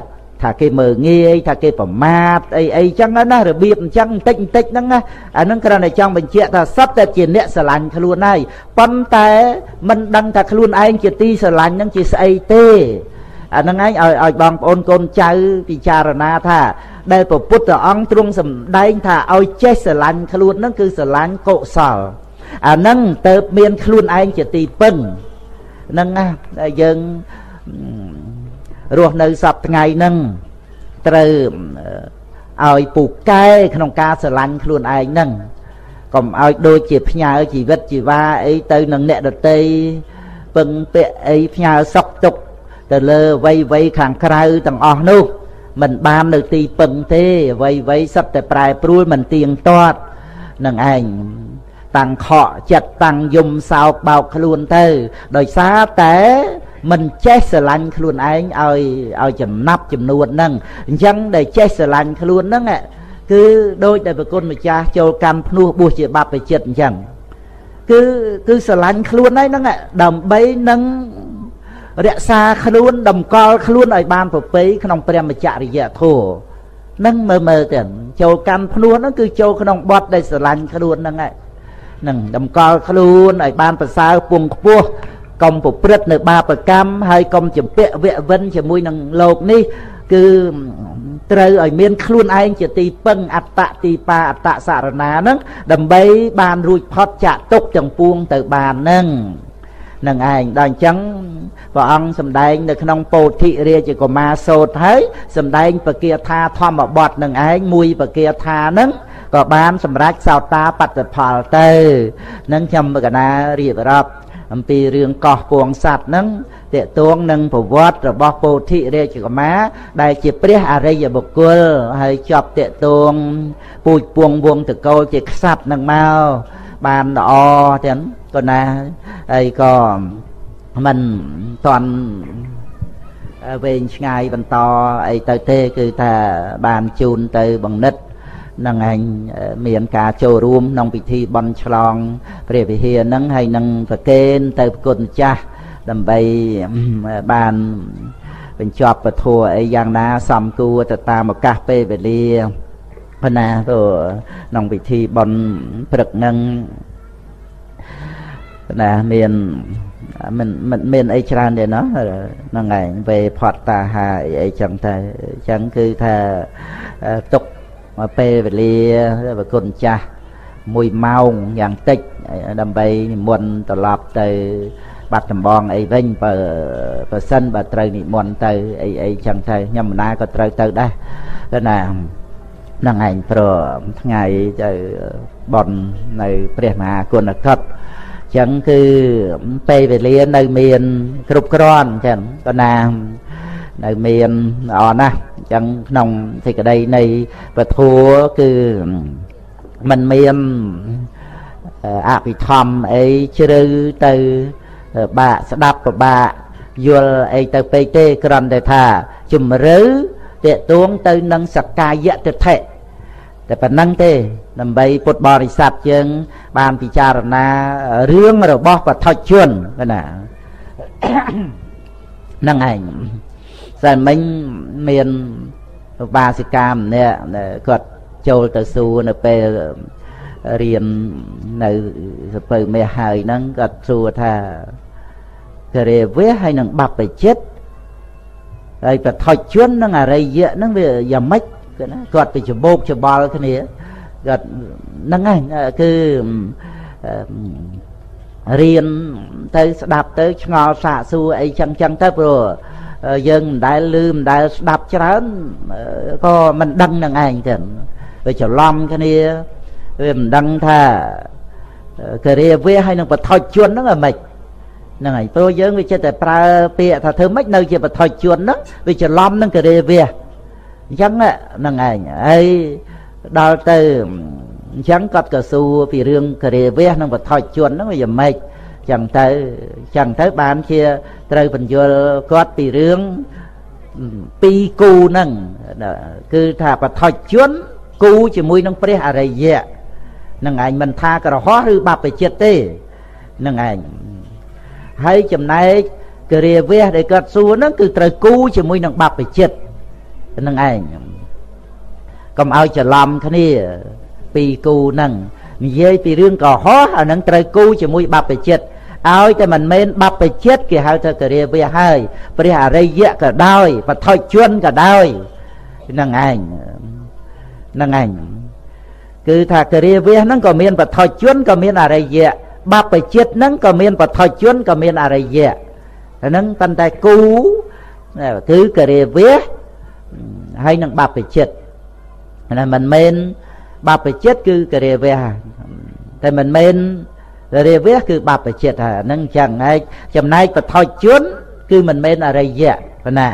ថាគេមើងងាយថាគេប្រមាថអីអីចឹងណារបៀបអញ្ចឹងបន្តិចបន្តិចហ្នឹងណាអាហ្នឹងគ្រាន់តែចង់បញ្ជាក់ថាសត្វតែជាអ្នកស្រឡាញ់ខ្លួនហើយប៉ុន្តែមិនដឹងថាខ្លួនឯងជាទីស្រឡាញ់ហ្នឹងជាស្អីទេអាហ្នឹងឯងឲ្យឲ្យបងប្អូនកូនចៅពិចារណាថាដែលព្រះពុទ្ធអង្គទ្រង់សម្ដែងថាឲ្យចេះស្រឡាញ់ខ្លួនហ្នឹងគឺស្រឡាញ់កុសលអាហ្នឹងទៅមានខ្លួនឯងជាទីពឹងហ្នឹងណាយើងរស់នៅសពថ្ងៃហ្នឹងត្រូវឲ្យពូកែក្នុងការស្រឡាញ់ខ្លួនឯងហ្នឹងកុំឲ្យដូចជាផ្ញើជីវិតជីវ៉ាអីទៅនឹងអ្នកដទៃពឹងពាក់អីផ្ញើសុខទុក្ខទៅលើអ្វីអ្វីខាងក្រៅទាំងអស់នោះមិនបាននៅទីពឹងទេអ្វីអ្វីសិតតែប្រែប្រួលមិនទៀងទាត់នឹងឯងតាំងខកចិត្តតាំងយំសោកបោកខ្លួនទៅដោយសារតែមិនចេះស្រឡាញ់ខ្លួនឯងឲ្យឲ្យចំណាប់ចំនួនហ្នឹងអញ្ចឹងដែលចេះស្រឡាញ់ខ្លួនហ្នឹងគឺដូចដែលប្រគុណម្ចាស់ចូលកម្មភ្នោះបួសជាបព្វជិតអញ្ចឹងគឺគឺស្រឡាញ់ខ្លួនឯងហ្នឹងដើម្បីនឹងរក្សាខ្លួនតម្កល់ខ្លួនឲ្យបានប្រពៃក្នុងព្រះមច្ចរិយធម៌ហ្នឹងមើលមើលទៅចូលកម្មភ្នោះហ្នឹងគឺចូលក្នុងបទដែលស្រឡាញ់ខ្លួនហ្នឹងឯងនឹងតម្កល់ខ្លួនឲ្យបានប្រសើរពងខ្ពស់កុំប្រព្រឹត្តនៅបាបកម្មហើយកុំចម្ពាក់វៈវិនជាមួយនឹងលោកនេះគឺត្រូវឲ្យមានខ្លួនឯងជាទីពឹងអត្តទីបាអត្តសរណាហ្នឹងដើម្បីបានរួចផុតចាកទុក្ខទាំងពួងទៅបានហ្នឹងនឹងឯងដល់អញ្ចឹងព្រះអង្គសម្ដែងនៅក្នុងពោធិរាជកុមារសូត្រហើយសម្ដែងបគាថាធម្មបទនឹងឯងមួយបគាថាហ្នឹងក៏បានសម្រេចសោតាបត្តផលទៅនឹងខ្ញុំកណារៀបរាប់អំពីរឿងកោះពងសัตว์ហ្នឹងតេតួងនឹងប្រវត្តិរបស់ពោធិរាជកុមារដែលជាព្រះអរិយបុគ្គលហើយជាប់តេតួងពូជពងវងតកូលជាក្សត្រនឹងមកបានល្អទាំងក៏ណាហើយក៏មិនតាន់វែងឆ្ងាយបន្តអីទៅទេគឺថាបានជូនទៅបង្និតនឹងឯងមានការចូលរួមក្នុងពិធីបន់ឆ្លងព្រះវិហារហ្នឹងហើយនឹងប្រគេនទៅប្រគុណម្ចាស់ដើម្បីបានបញ្ចប់ពធអីយ៉ាងណាសំគួរទៅតាមឱកាសពេលវេលាប៉ុណ្ណាទៅក្នុងពិធីបន់ព្រឹកហ្នឹងណាមានមិនមិនមានអីច្រើនទេណោះហ្នឹងឯងវេផតតាហាអីចឹងតែចឹងគឺថាទុកពេលវេលាប្រគុណចាស់មួយម៉ោងយ៉ាងតិចដើម្បីនិមន្តត្រឡប់ទៅបាត់ដំបងអីវិញបើបើសិនបើត្រូវនិមន្តទៅអីអីចឹងទៅខ្ញុំមិនណាក៏ត្រូវទៅដែរតែណាហ្នឹងឯងព្រោះថ្ងៃទៅបន់នៅព្រះមហាគុណកដ្ឋចឹងគឺពេលវេលានៅមានគ្រប់គ្រាន់ចឹងក៏ណានៅមានល្អណាស់អញ្ចឹងក្នុងសេចក្តីនៃពធគឺมันមានអភិធម្មអីជ្រៅទៅបាក់ស្ដាប់ពិបាកយល់អីទៅពេកទេគ្រាន់តែថាជំរឿតេតួងទៅនឹងសក្កាយទិដ្ឋិតែប៉ុណ្្នឹងទេដើម្បីពុទ្ធបរិស័ទយើងបានពិចារណារឿងរបស់បឋិជនណាហ្នឹងឯងតែមិញមានបាសិកាម្នាក់គាត់ចូលទៅសួរនៅពេលរៀននៅសភៅមេហើយហ្នឹងគាត់សួរថាគរេវៈហើយនឹងបព្វជិតហើយបឋិជននឹងអរិយៈហ្នឹងវាយ៉ាងម៉េចគាត់ណាគាត់ទៅច្បោកច្បល់គ្នាគាត់ហ្នឹងឯងគឺរៀនទៅស្ដាប់ទៅឆ្ងល់សាកសួរអីចឹងចឹងទៅព្រោះយើងមិនដែលឮមិនដែលស្ដាប់ច្រើនក៏មិនដឹងនឹងឯងទៅវាច្រឡំគ្នាវាមិនដឹងថាគរិយាវាហើយនឹងបឋិជនហ្នឹងអាម៉េចហ្នឹងហើយព្រោះយើងវាចិត្តតែប្រើពាក្យថាធ្វើម៉េចនៅជាបឋិជនហ្នឹងវាច្រឡំនឹងគរិយាវាអញ្ចឹងហ្នឹងឯងហើយដល់ទៅអញ្ចឹងគាត់ក៏សួរពីរឿងគរិយាវានិងបឋិជនហ្នឹងវាយ៉ាងម៉េចចឹងទៅចឹងទៅបានជាត្រូវបញ្យល់គាត់ពីរឿងពីរគូហ្នឹងគឺថាបឋិជនគូជាមួយនឹងព្រះអរិយៈនឹងឯងមិនថាក្រហោះឬបព្វជិតទេនឹងឯងហើយចំណែកគរិយាវៈដែលគាត់សួរហ្នឹងគឺត្រូវគូជាមួយនឹងបព្វជិតនឹងឯងកុំឲ្យច្រឡំគ្នាពីគូនឹងនិយាយពីរឿងកុហកអានឹងត្រូវគូជាមួយបព្វជិតឲ្យតែមិនមែនបព្វជិតគេហៅថាគរាវាហើយព្រះអរិយៈក៏ដោយបឋិជនក៏ដោយនឹងឯងនឹងឯងគឺថាគរាវាហ្នឹងក៏មានបឋិជនក៏មានអរិយៈបព្វជិតហ្នឹងក៏មានបឋិជនក៏មានអរិយៈហ្នឹងប៉ុន្តែគូគឺគរាវាហើយនឹងបព្វជិតណាមិនមែនបព្វជិតគឺគរាវាតែមិនមែនរាវាគឺបព្វជិតហ្នឹងចឹងហើយចំណែកបឋិជនគឺមិនមែនអរិយៈប៉ុណ្ណា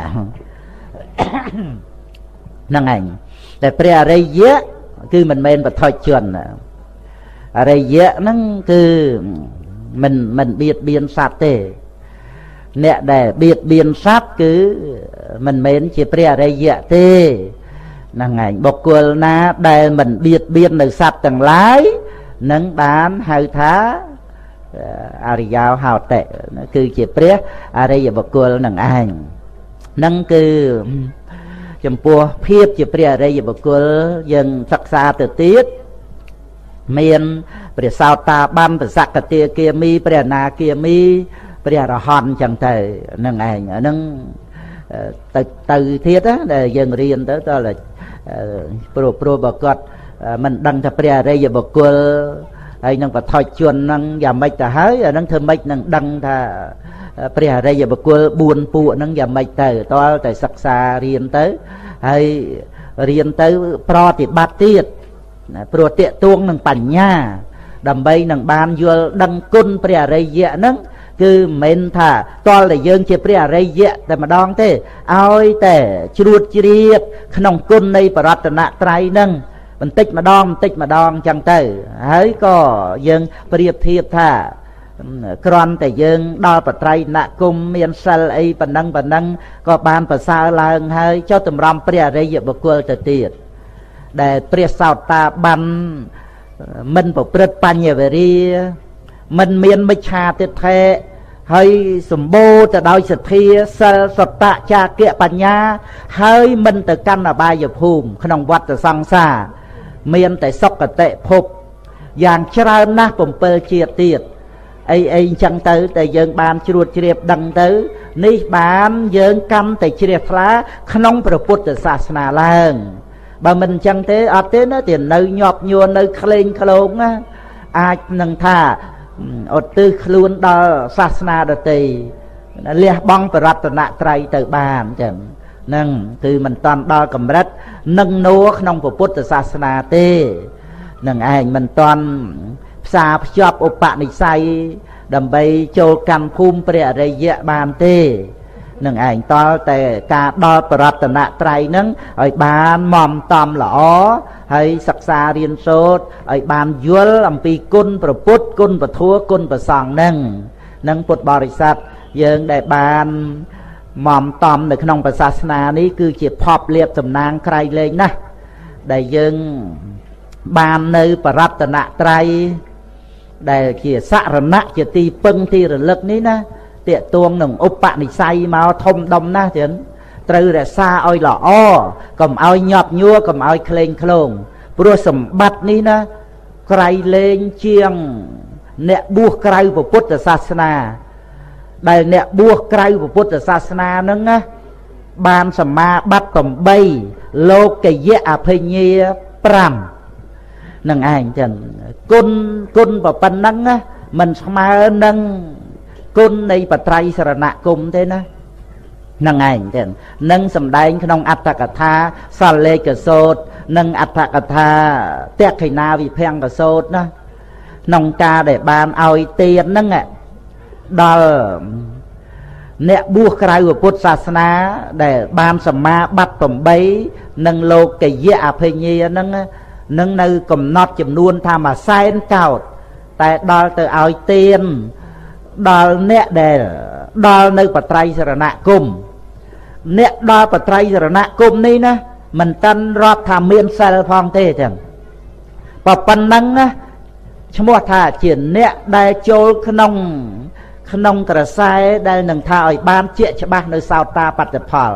ហ្នឹងឯងតែព្រះអរិយៈគឺមិនមែនបឋិជនអរិយៈហ្នឹងគឺមិនមិនបៀតបៀនសត្វទេអ្នកដែលបៀតបៀនសត្វគឺមិនមែនជាព្រះអរិយៈទេហ្នឹងឯងបុគ្គលណាដែលមិនបៀតបៀននៅសត្វទាំងឡាយនឹងបានហៅថាអរិយោហោតិគឺជាព្រះអរិយបុគ្គលនឹងឯងហ្នឹងគឺចំពោះភាពជាព្រះអរិយបុគ្គលយើងសិក្សាទៅទៀតមានព្រះសោតាបានព្រះសក្កទាគាមីព្រះអនាគាមីព្រះអរហន្តចឹងទៅហ្នឹងឯងហ្នឹងទៅទៅទៀតណាដែលយើងរៀនទៅតើព្រោះព្រោះបើគាត់មិនដឹងថាព្រះអរិយបុគ្គលហើយនឹងបឋិជនហ្នឹងយ៉ាងម៉េចទៅហើយអាហ្នឹងធ្វើម៉េចនឹងដឹងថាព្រះអរិយបុគ្គលបួនពួកហ្នឹងយ៉ាងម៉េចទៅតើតែសិក្សារៀនទៅហើយរៀនទៅប្រតិបត្តិទៀតព្រោះតេតួងនឹងបញ្ញាដើម្បីនឹងបានយល់ដឹងគុណព្រះអរិយៈហ្នឹងគឺមិនមែនថាតលតែយើងជាព្រះអរិយៈតែម្ដងទេឲ្យតែជ្រួតជ្រាបក្នុងគុណនៃបរតនត្រ័យហ្នឹងបន្តិចម្ដងបន្តិចម្ដងចឹងទៅហើយក៏យើងប្រៀបធៀបថាគ្រាន់តែយើងដល់បត្រៃណគុំមានសិលអីប៉ុណ្ណឹងប៉ុណ្ណឹងក៏បានប្រសើរឡើងហើយចុះតម្រាំព្រះអរិយបុគ្គលទៅទៀតដែលព្រះសោតាបានមិនប្រព្រឹត្តបញ្ញវេរាមិនមានមិច្ឆាទិដ្ឋិហើយសម្បូរទៅដោយសទ្ធាសិលសត្តៈចាគៈបញ្ញាហើយមិនទៅកាន់អបាយភូមិក្នុងវដ្តសង្សារមានតែសុគតិភពយ៉ាងច្រើនណាស់bảyជាតិទៀតអីអីអញ្ចឹងទៅតែយើងបានជ្រួតជ្រាបដឹងទៅនេះបានយើងកាន់តែជ្រះថ្លាក្នុងព្រះពុទ្ធសាសនាឡើងបើមិនអញ្ចឹងទេអត់ទេណាតែនៅញាប់ញួរនៅក្លែងក្លោងណាអាចនឹងថាអត់ទិសខ្លួនដល់សាសនាដទៃលះបង់បរតនត្រ័យទៅបានចឹងហ្នឹងគឺមិនតាន់ដល់កម្រិតនឹងនួក្នុងពុទ្ធសាសនាទេនឹងឯងមិនតាន់ផ្សារភ្ជាប់ឧបនិស្ស័យដើម្បីចូលកម្មភូមិព្រះអរិយៈបានទេនឹងឯងតល់តែការដល់បរតនត្រ័យហ្នឹងឲ្យបានមមតំល្អហើយសិក្សារៀនសូត្រឲ្យបានយល់អំពីគុណព្រះពុទ្ធគុណពធគុណព្រះសង្ឃហ្នឹងនឹងពុទ្ធបរិស័ទយើងដែលបានមមតំនៅក្នុងព្រះសាសនានេះគឺជាភពលាភសំណាងក្រៃលែងណាស់ដែលយើងបាននៅបរតនត្រ័យដែលជាសរណៈជាទីពឹងទីរលឹកនេះណាតាកទួងនឹងឧបនិស្ស័យមកធំដុំណាស់ទៀតត្រូវរក្សាឲ្យល្អកុំឲ្យញាប់ញួរកុំឲ្យក្លែងក្លងព្រោះសម្បត្តិនេះណាក្រៃលែងជាងអ្នកបួសក្រៅពុទ្ធសាសនាដែលអ្នកបួសក្រៅពុទ្ធសាសនាហ្នឹងណាបានសមាបត្តិtámលោកយៈអភិញ្ញា៥នឹងឯងចឹងគុណគុណប៉ុណ្ណឹងណាមិនស្មើនឹងគុណនៃបត្រៃសរណគមទេណានឹងឯងចឹងនឹងសម្ដែងក្នុងអត្តកថាសលេខសូត្រនិងអត្តកថាតក្ខិណាវិភង្គសូត្រណាក្នុងការដែលបានឲ្យទានហ្នឹងដល់អ្នកបួសក្រៅពុទ្ធសាសនាដែលបានសមាបត្តិtámនិងលោកយៈអភិញ្ញាហ្នឹងនឹងនៅកំណត់ចំនួនថាមួយសែនកោដតែដល់ទៅឲ្យទានដល់អ្នកដែលដល់នៅបត្រៃសរណគមអ្នកដល់បត្រៃសរណគមនេះណាមិនតាន់រាប់ថាមានសិលផងទេចឹងប៉ុណ្ណឹងណាឈ្មោះថាជាអ្នកដែលចូលក្នុងក្នុងក្រសែដែលនឹងថាឲ្យបានជាក់ច្បាស់នៅសោតាបត្តផល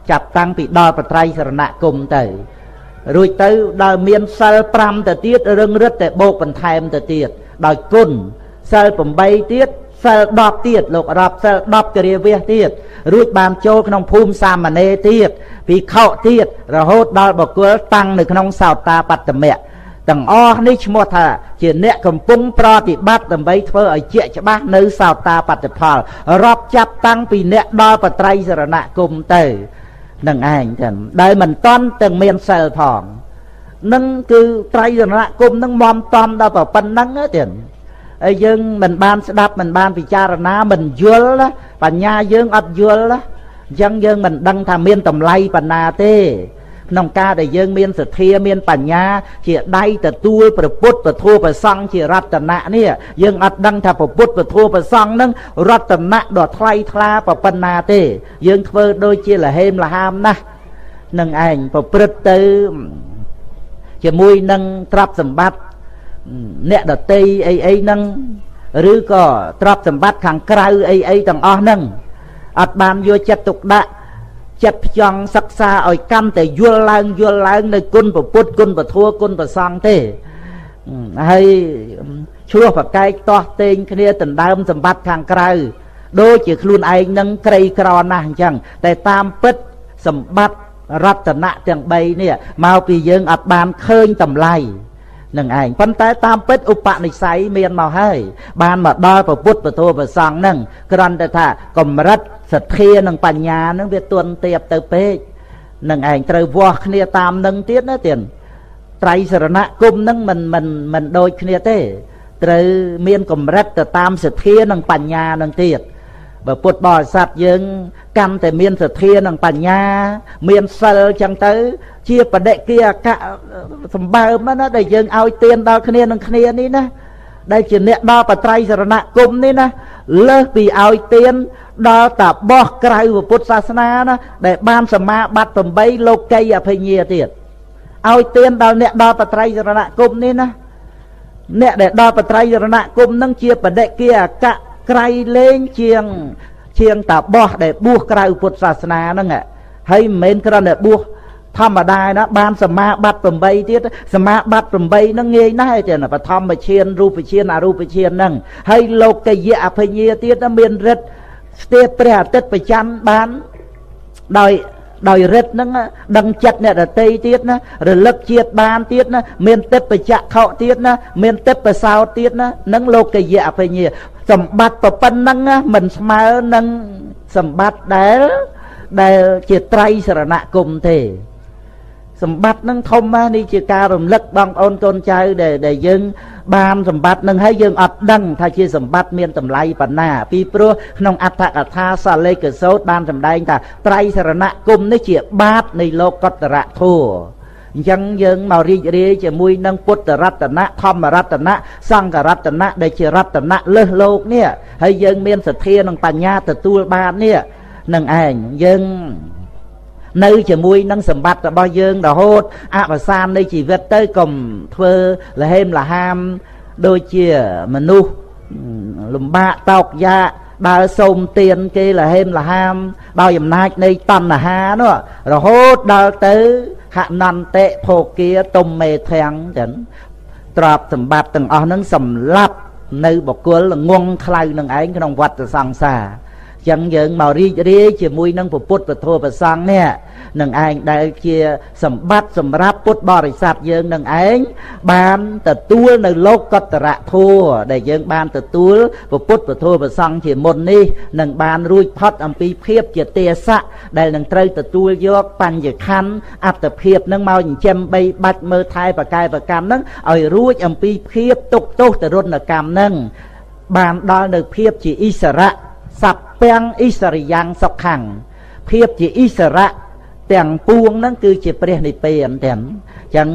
ចាប់តាំងពីដល់បត្រៃសរណគមទៅរួចទៅដល់មានសិលប្រាំទៅទៀតរឹងរឹតតែបូកបន្ថែមទៅទៀតដោយគុណសិលប្រាំបីទៀតសិលដប់ទៀតលោករាប់សិលដប់គរាវាសទៀតរួចបានចូលក្នុងភូមិសាមណេរទៀតភិក្ខុទៀតរហូតដល់បុគ្គលតាំងនៅក្នុងសោតាបត្តមៈទាំងអស់នេះឈ្មោះថាជាអ្នកកំពុងប្រតិបត្តិដើម្បីធ្វើឲ្យជាក់ច្បាស់នៅសោតាបត្តផលរាប់ចាប់តាំងពីអ្នកដល់បត្រៃសរណគមទៅនឹងឯងចឹងដែលមិនតន់ទាំងមានសិលផងនឹងគឺត្រៃសរណគមនឹងមមតំដល់ប៉ុណ្ណឹងទៀតហើយយើងមិនបានស្ដាប់មិនបានពិចារណាមិនយល់បញ្ញាយើងអត់យល់អញ្ចឹងយើងមិនដឹងថាមានតម្លៃបណ្ណាទេក្នុងការដែលយើងមានសទ្ធាមានបញ្ញាជាដៃទទួលព្រះពុទ្ធពធព្រះសង្ឃជារតនៈនេះយើងអត់ដឹងថាព្រះពុទ្ធពធព្រះសង្ឃនឹងរតនៈដ៏ថ្លៃថ្លាប៉ុណ្ណាទេយើងធ្វើដូចជាលហេមលហាមណាស់នឹងឯងប្រព្រឹត្តទៅជាមួយនឹងទ្រព្យសម្បត្តិអ្នកដតីអីអីហ្នឹងឬក៏ទ្រព្យសម្បត្តិខាងក្រៅអីអីទាំងអស់ហ្នឹងអត់បានយកចិត្តទុកដាក់ចិត្តផ្ចង់សិក្សាឲ្យកាន់តែយល់ឡើងយល់ឡើងនៅគុណព្រះពុទ្ធគុណព្រះធម៌គុណព្រះសង្ឃទេហើយឆ្លោះប្រកែកទាស់ទែងគ្នាដណ្ដើមសម្បត្តិខាងក្រៅដូចជាខ្លួនឯងនឹងក្រីក្រណាស់អញ្ចឹងតែតាមពិតសម្បត្តិរតនៈទាំងបីនេះមកពីយើងអត់បានឃើញតម្លៃនឹងឯងប៉ុន្តែតាមពិតឧបនិស្ស័យមានមកហើយបានមកដល់ព្រះពុទ្ធពធព្រះសង្ឃហ្នឹងគ្រាន់តែថាកម្រិតសទ្ធានិងបញ្ញាហ្នឹងវាទន់ទាបទៅពេកនឹងឯងត្រូវវាស់គ្នាតាមនឹងទៀតណាទៀតត្រៃសរណគមហ្នឹងមិនមិនមិនដូចគ្នាទេត្រូវមានកម្រិតទៅតាមសទ្ធានិងបញ្ញានឹងទៀតបើពុទ្ធបរិស័ទយើងកាន់តែមានសទ្ធានិងបញ្ញាមានសិលចឹងទៅជាបដិគិអកៈសម្បើមណាដែលយើងឲ្យទានដល់គ្នានឹងគ្នានេះណាដែលជាអ្នកដល់បត្រៃសរណគមនេះណាលើសពីឲ្យទានដល់តាបោះក្រៅពុទ្ធសាសនាណាដែលបានសមាបត្តិប្រាំបីលោកីអភិញ្ញាទៀតឲ្យទានដល់អ្នកដល់បត្រៃសរណគមនេះណាអ្នកដែលដល់បត្រៃសរណគមនឹងជាបដិគិអកៈក្រៃលែងជាងជាងតាបោះដែលបួសក្រៅពុទ្ធសាសនាហ្នឹងហើយមិនមែនគ្រាន់តែបួសធម្មតាណាបានសមាបត្តិប្រាំបីទៀតសមាបត្តិប្រាំបីហ្នឹងងាយណាស់ទេណាបឋមឈានរូបឈានអរូបឈានហ្នឹងហើយលោកយៈអភិញ្ញាទៀតមានរិទ្ធស្ទើរព្រះអាទិត្យប្រច័ណ្ឌបានដោយដោយរិទ្ធហ្នឹងដឹងចិត្តអ្នកដតីទៀតណារលឹកជាតិបានទៀតណាមានទឹកបច្ចៈខោទៀតណាមានទឹកប្រសោតទៀតណានឹងលោកយៈអភិញ្ញាសម្បត្តិប៉ុណ្ណឹងមិនស្មើនឹងសម្បត្តិដែលដែលជាត្រៃសរណគមទេសម្បត្តិនឹងធំណាស់នេះជាការរំលឹកបងប្អូនកូនចៅដែលដែលយើងបានសម្បត្តិនឹងហើយយើងអត់ដឹងថាជាសម្បត្តិមានតម្លៃប៉ុណ្ណាពីព្រោះក្នុងអត្ថកថាសាលេកសោតបានសម្ដែងថាត្រៃសរណគមនេះជាបាតនៃលោកកតរៈធម៌អញ្ចឹងយើងមករីករាយជាមួយនឹងពុទ្ធរតនៈធម្មរតនៈសង្ឃរតនៈដែលជារតនៈលើសលោកនេះហើយយើងមានសទ្ធានិងបញ្ញាទទួលបាននេះនឹងឯងយើងនៅជាមួយនឹងសម្បត្តិរបស់យើងរហូតអវសាននៃជីវិតទៅកុំធ្វើលហេមលហាមដូចជាមនុស្សលំបាកតោកយ៉ាដើរសូមទានគេលហេមលហាមដោយអំណាចនៃតណ្ហានោះរហូតដល់ទៅហនន្តិភោគាទុំមេធាំងចឹងទ្រព្យសម្បត្តិទាំងអស់ហ្នឹងសម្លាប់នៅបុគ្គលងងខ្លៅនឹងឯងក្នុងវដ្តសង្សារចឹងយើងមករីករាយជាមួយនឹងពុទ្ធពធព្រះសង្ឃនេះនឹងឯងដែលជាសម្បត្តិសម្រាប់ពុទ្ធបរិស័ទយើងនឹងឯងបានទទួលនៅលោកកតរៈធម៌ដែលយើងបានទទួលពុទ្ធពធព្រះសង្ឃជាមុននេះនឹងបានរួចផុតអំពីភាពជាទេសៈដែលនឹងត្រូវទទួលយកបញ្ញខណ្ឌអត្តភាពនឹងមកចិញ្ចឹមបីបាច់មើលថែបកាយប្រកម្មនឹងឲ្យរួចអំពីភាពទុក្ខទោសទរណកម្មនឹងបានដល់នៅភាពជាឥស្សរៈសព្ពាំងអិសរិយ៉ាងសុខੰភាពជាឥស្សរៈទាំងពួងហ្នឹងគឺជាព្រះនិព្វានទាំងអញ្ចឹង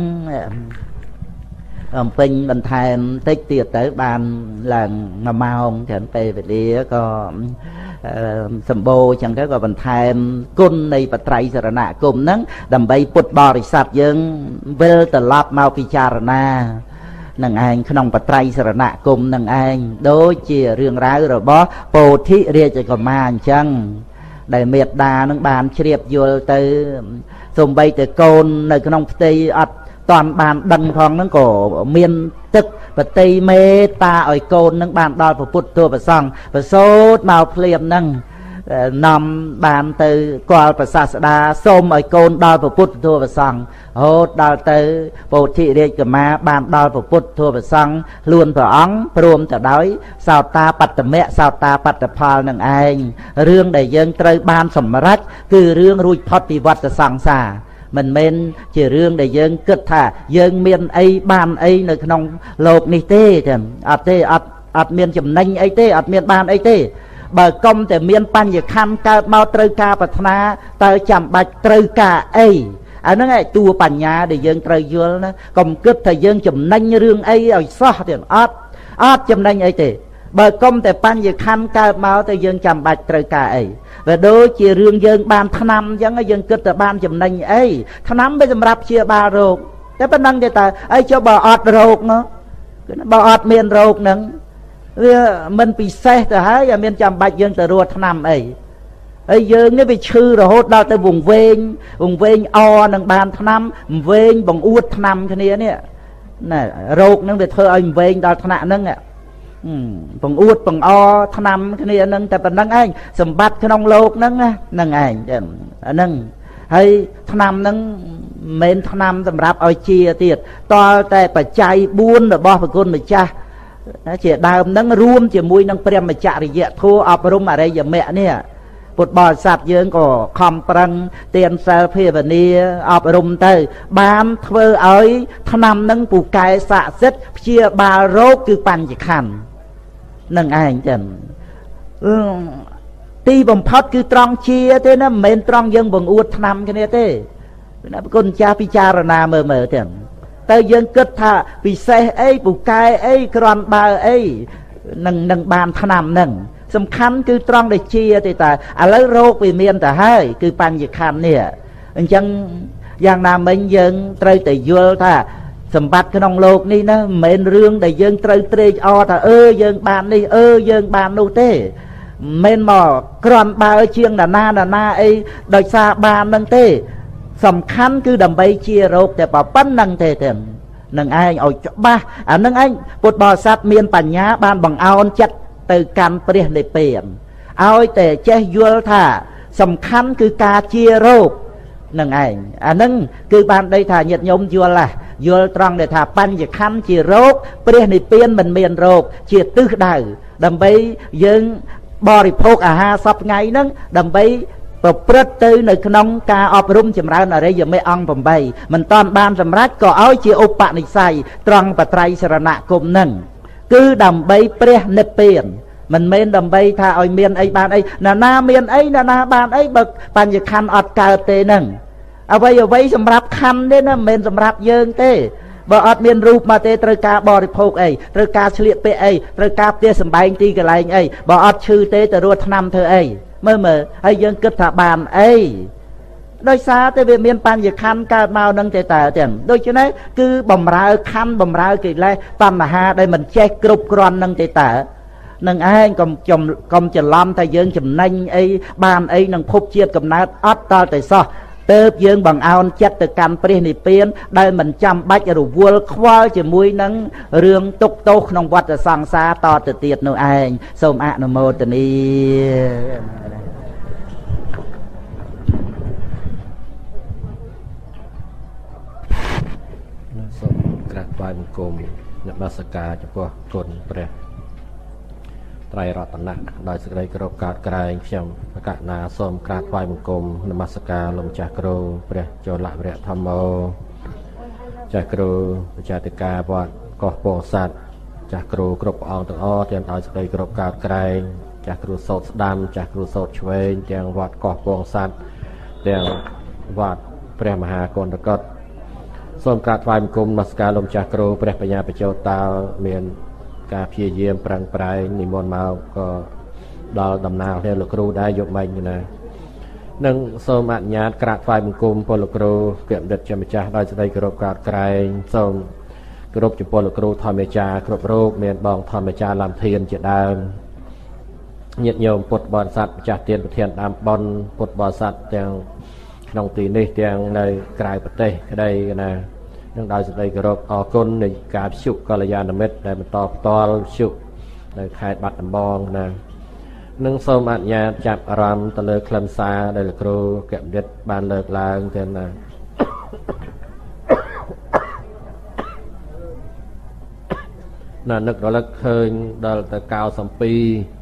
អំពេញបន្ថែមតិចទៀតទៅបានឡើងមួយម៉ោងច្រើនពេលវេលាក៏សម្បូរអញ្ចឹងទៅក៏បន្ថែមគុណនៃបត្រៃសរណគមហ្នឹងដើម្បីពុទ្ធបរិស័ទយើងវិលត្រឡប់មកពិចារណានឹងឯងក្នុងបត្រៃសរណគមនឹងឯងដូចជារឿងរ៉ាវរបស់ពោធិរាជកុមារអញ្ចឹងដែលមេត្តានឹងបានជ្រាបយល់ទៅសំបីតែកូននៅក្នុងផ្ទៃអត់តាន់បានដឹងផងហ្នឹងក៏មានទឹកបតីមេត្តាឲ្យកូននឹងបានដល់ព្រះពុទ្ធទូប្រសង្ឃប្រសូតមកភ្លាមហ្នឹងនាំបានទៅគាល់ប្រសាស្តាសូមឲ្យកូនដល់ព្រះពុទ្ធទូប្រសង្ឃរហូតដល់ទៅពោធិរាជកមាបានដល់ព្រះពុទ្ធទូប្រសង្ឃខ្លួនព្រះអង្គព្រមទៅដោយសោតាបត្តមៈសោតាបត្តផលនឹងឯងរឿងដែលយើងត្រូវបានសម្រេចគឺរឿងរួចផុតពីវដ្តសង្សារមិនមែនជារឿងដែលយើងគិតថាយើងមានអីបានអីនៅក្នុងលោកនេះទេចឹងអត់ទេអត់អត់មានចំណេញអីទេអត់មានបានអីទេបើកុំតែមានបញ្ញខណ្ឌកើតមកត្រូវការប្រាថ្នាតើចាំបាច់ត្រូវការអីអាហ្នឹងឯងតួបញ្ញាដែលយើងត្រូវយល់ណាកុំគិតថាយើងចំណេញរឿងអីឲ្យសោះទៀតអត់អត់ចំណេញអីទេបើកុំតែបញ្ញខណ្ឌកើតមកទៅយើងចាំបាច់ត្រូវការអីវាដូចជារឿងយើងបានថ្នាំអញ្ចឹងយើងគិតតែបានចំណេញអីថ្នាំវាសម្រាប់ព្យាបាលរោគតែប៉ុណ្ណឹងទេតើអីចុះបើអត់រោគនោះបើអត់មានរោគហ្នឹងវាមិនពិសេសទៅហើយអត់មានចាំបាច់យើងទៅរស់ថ្នាំអីហើយយើងនេះវាឈឺរហូតដល់ទៅវង្វេងវង្វេងអនឹងបានថ្នាំវង្វេងបង្អួតថ្នាំគ្នានេះណែរោគហ្នឹងវាធ្វើឲ្យវង្វេងដល់ថ្នាក់ហ្នឹងបង្អួតបង្អថ្នាំគ្នាហ្នឹងតែប៉ុណ្្នឹងឯងសម្បត្តិក្នុងលោកហ្នឹងហ្នឹងឯងអាហ្នឹងហើយថ្នាំហ្នឹងមិនមែនថ្នាំសម្រាប់ឲ្យជាទៀតតលតែបច្ច័យបួនរបស់ព្រះគុណម្ចាស់ជាដើមហ្នឹងរួមជាមួយនឹងព្រះមច្ចរិយធម៌អប់រំអរិយមគ្គនេះពុទ្ធបរិស័ទយើងក៏ខំប្រឹងទានសិលភាវនាអប់រំទៅបានធ្វើឲ្យថ្នាំហ្នឹងពូកែស័ក្តិសិទ្ធិព្យាបាលរោគគឺបញ្ញខណ្ឌនឹងឯងចឹងទីបំផុតគឺត្រង់ជាទេណាមិនមែនត្រង់យើងបង្អួតថ្នាំគ្នាទេណាប្រគុណចាស់ពិចារណាមើលមើលទាំងទៅយើងគិតថាពិសេសអីពូកែអីក្រាន់បើអីនឹងនឹងបានថ្នាំហ្នឹងសំខាន់គឺត្រង់ដែលជាទេតើឥឡូវរោគវាមានទៅហើយគឺបញ្ញខណ្ឌនេះអញ្ចឹងយ៉ាងណាមិញយើងត្រូវតែយល់ថាសម្បត្តិក្នុងโลกនេះណាមិនមែនរឿងដែលយើងត្រូវត្រេកអរថាអឺយើងបាននេះអឺយើងបាននោះទេមិនមែនមកក្រាន់បើជាងណាណាណាណាអីដោយសារបាននឹងទេសំខាន់គឺដើម្បីជារោគតែប៉ុណ្្នឹងទេទាំងនឹងឯងឲ្យច្បាស់អានឹងឯងពុទ្ធបរិស័ទមានបញ្ញាបានបង្អោនចិត្តទៅកាន់ព្រះនិព្វានឲ្យតែចេះយល់ថាសំខាន់គឺការជារោគនឹងឯងអានឹងគឺបានដីថាញាតិញោមយល់ឡាយល់ត្រង់ដែលថាបញ្ញខណ្ឌជារោគព្រះនិព្វានមិនមានរោគជាទិសដៅដើម្បីយើងបរិភោគអាហារសពថ្ងៃហ្នឹងដើម្បីប្រព្រឹត្តទៅនៅក្នុងការអប់រំចម្រើនអរិយមេអង្គប្រាំបីមិនតាន់បានសម្រេចក៏ឲ្យជាឧបនិស្ស័យត្រង់បត្រៃសរណគមហ្នឹងគឺដើម្បីព្រះនិព្វានមិនមែនដើម្បីថាឲ្យមានអីបានអីណាណាមានអីណាណាបានអីបើបញ្ញខណ្ឌអត់កើតទេហ្នឹងអ្វីអ្វីសម្រាប់ខណ្ឌទេណាមិនមែនសម្រាប់យើងទេបើអត់មានរូបមកទេត្រូវការបរិភោគអីត្រូវការឆ្លៀកពាក់អីត្រូវការផ្ទះសម្បែងទីកន្លែងអីបើអត់ឈឺទេទៅរស់ថ្នាំធ្វើអីមើលមើលហើយយើងគិតថាបានអីដោយសារតែវាមានបញ្ញខណ្ឌកើតមកនឹងទេតើទាំងដូច្នេះគឺបំរើខណ្ឌបំរើកិលេសតណ្ហាដែលមិនចេះគ្រប់គ្រាន់នឹងទេតើនឹងឯងកុំកុំច្រឡំថាយើងចំណេញអីបានអីនឹងភពជាតិកំណើតអត់តតែសោះទើបយើងបង្អោនចិត្តទៅកាន់ព្រះនិព្វានដែលមិនចាំបាច់រវល់ខ្វល់ជាមួយនឹងរឿងទុក្ខទោសក្នុងវដ្តសង្សារតទៅទៀតនោះឯងសូមអនុមោទនាសូមក្រាបថ្វាយបង្គំនមស្ការចំពោះគុណព្រះត្រៃរតនៈដោយសេចក្តីគោរពកោតក្រែងខ្ញុំបកណាសូមក្រាបថ្វាយបង្គំនមស្ការលោកម្ចាស់គ្រូព្រះចលវរៈធម្មោចាស់គ្រូបច្ចាតិកាវត្តកោះពោធិ៍សាត់ចាស់គ្រូគ្រប់ព្រះអង្គទាំងអស់ទាំងដោយសេចក្តីគោរពកោតក្រែងចាស់គ្រូសោតស្ដាំចាស់គ្រូសោតឆ្វេងទាំងវត្តកោះពោធិ៍សាត់ទាំងវត្តព្រះមហាកុណ្ឌកុដសូមក្រាបថ្វាយបង្គំនមស្ការលោកម្ចាស់គ្រូព្រះបញ្ញាបច្ចោតាលមានការព្យាយាមប្រឹងប្រែងនិមន្តមកក៏ដល់ដំណើរគ្នាលោកគ្រូដែរយកមិញណានឹងសូមអនុញ្ញាតក្រាបថ្វាយបង្គំពលលោកគ្រូគំនិតជាម្ចាស់ដោយសេចក្តីគោរពកោតក្រែងសូមគោរពចំពោះលោកគ្រូធម្មចារគ្រប់រូបមានបងធម្មចារលំធានជាដើមញាតិញោមពុទ្ធបរិស័ទម្ចាស់ទានប្រធានដើមបុណ្យពុទ្ធបរិស័ទទាំងក្នុងទីនេះទាំងនៅក្រៅប្រទេសក្តីណានឹងដោយសេចក្តីគោរពអរគុណនៃការព្យុកល្យាណមិត្តដែលបន្តផ្ទាល់ព្យុកនៅខេត្តបាត់ដំបងណានឹងសូមអនុញ្ញាតចាប់អារម្មណ៍ទៅលើខ្លឹមសារដែលលោកគ្រូកបណ្ឌិតបានលើកឡើងទាំងណាណានឹករលឹកឃើញដល់ទៅកៅសំពី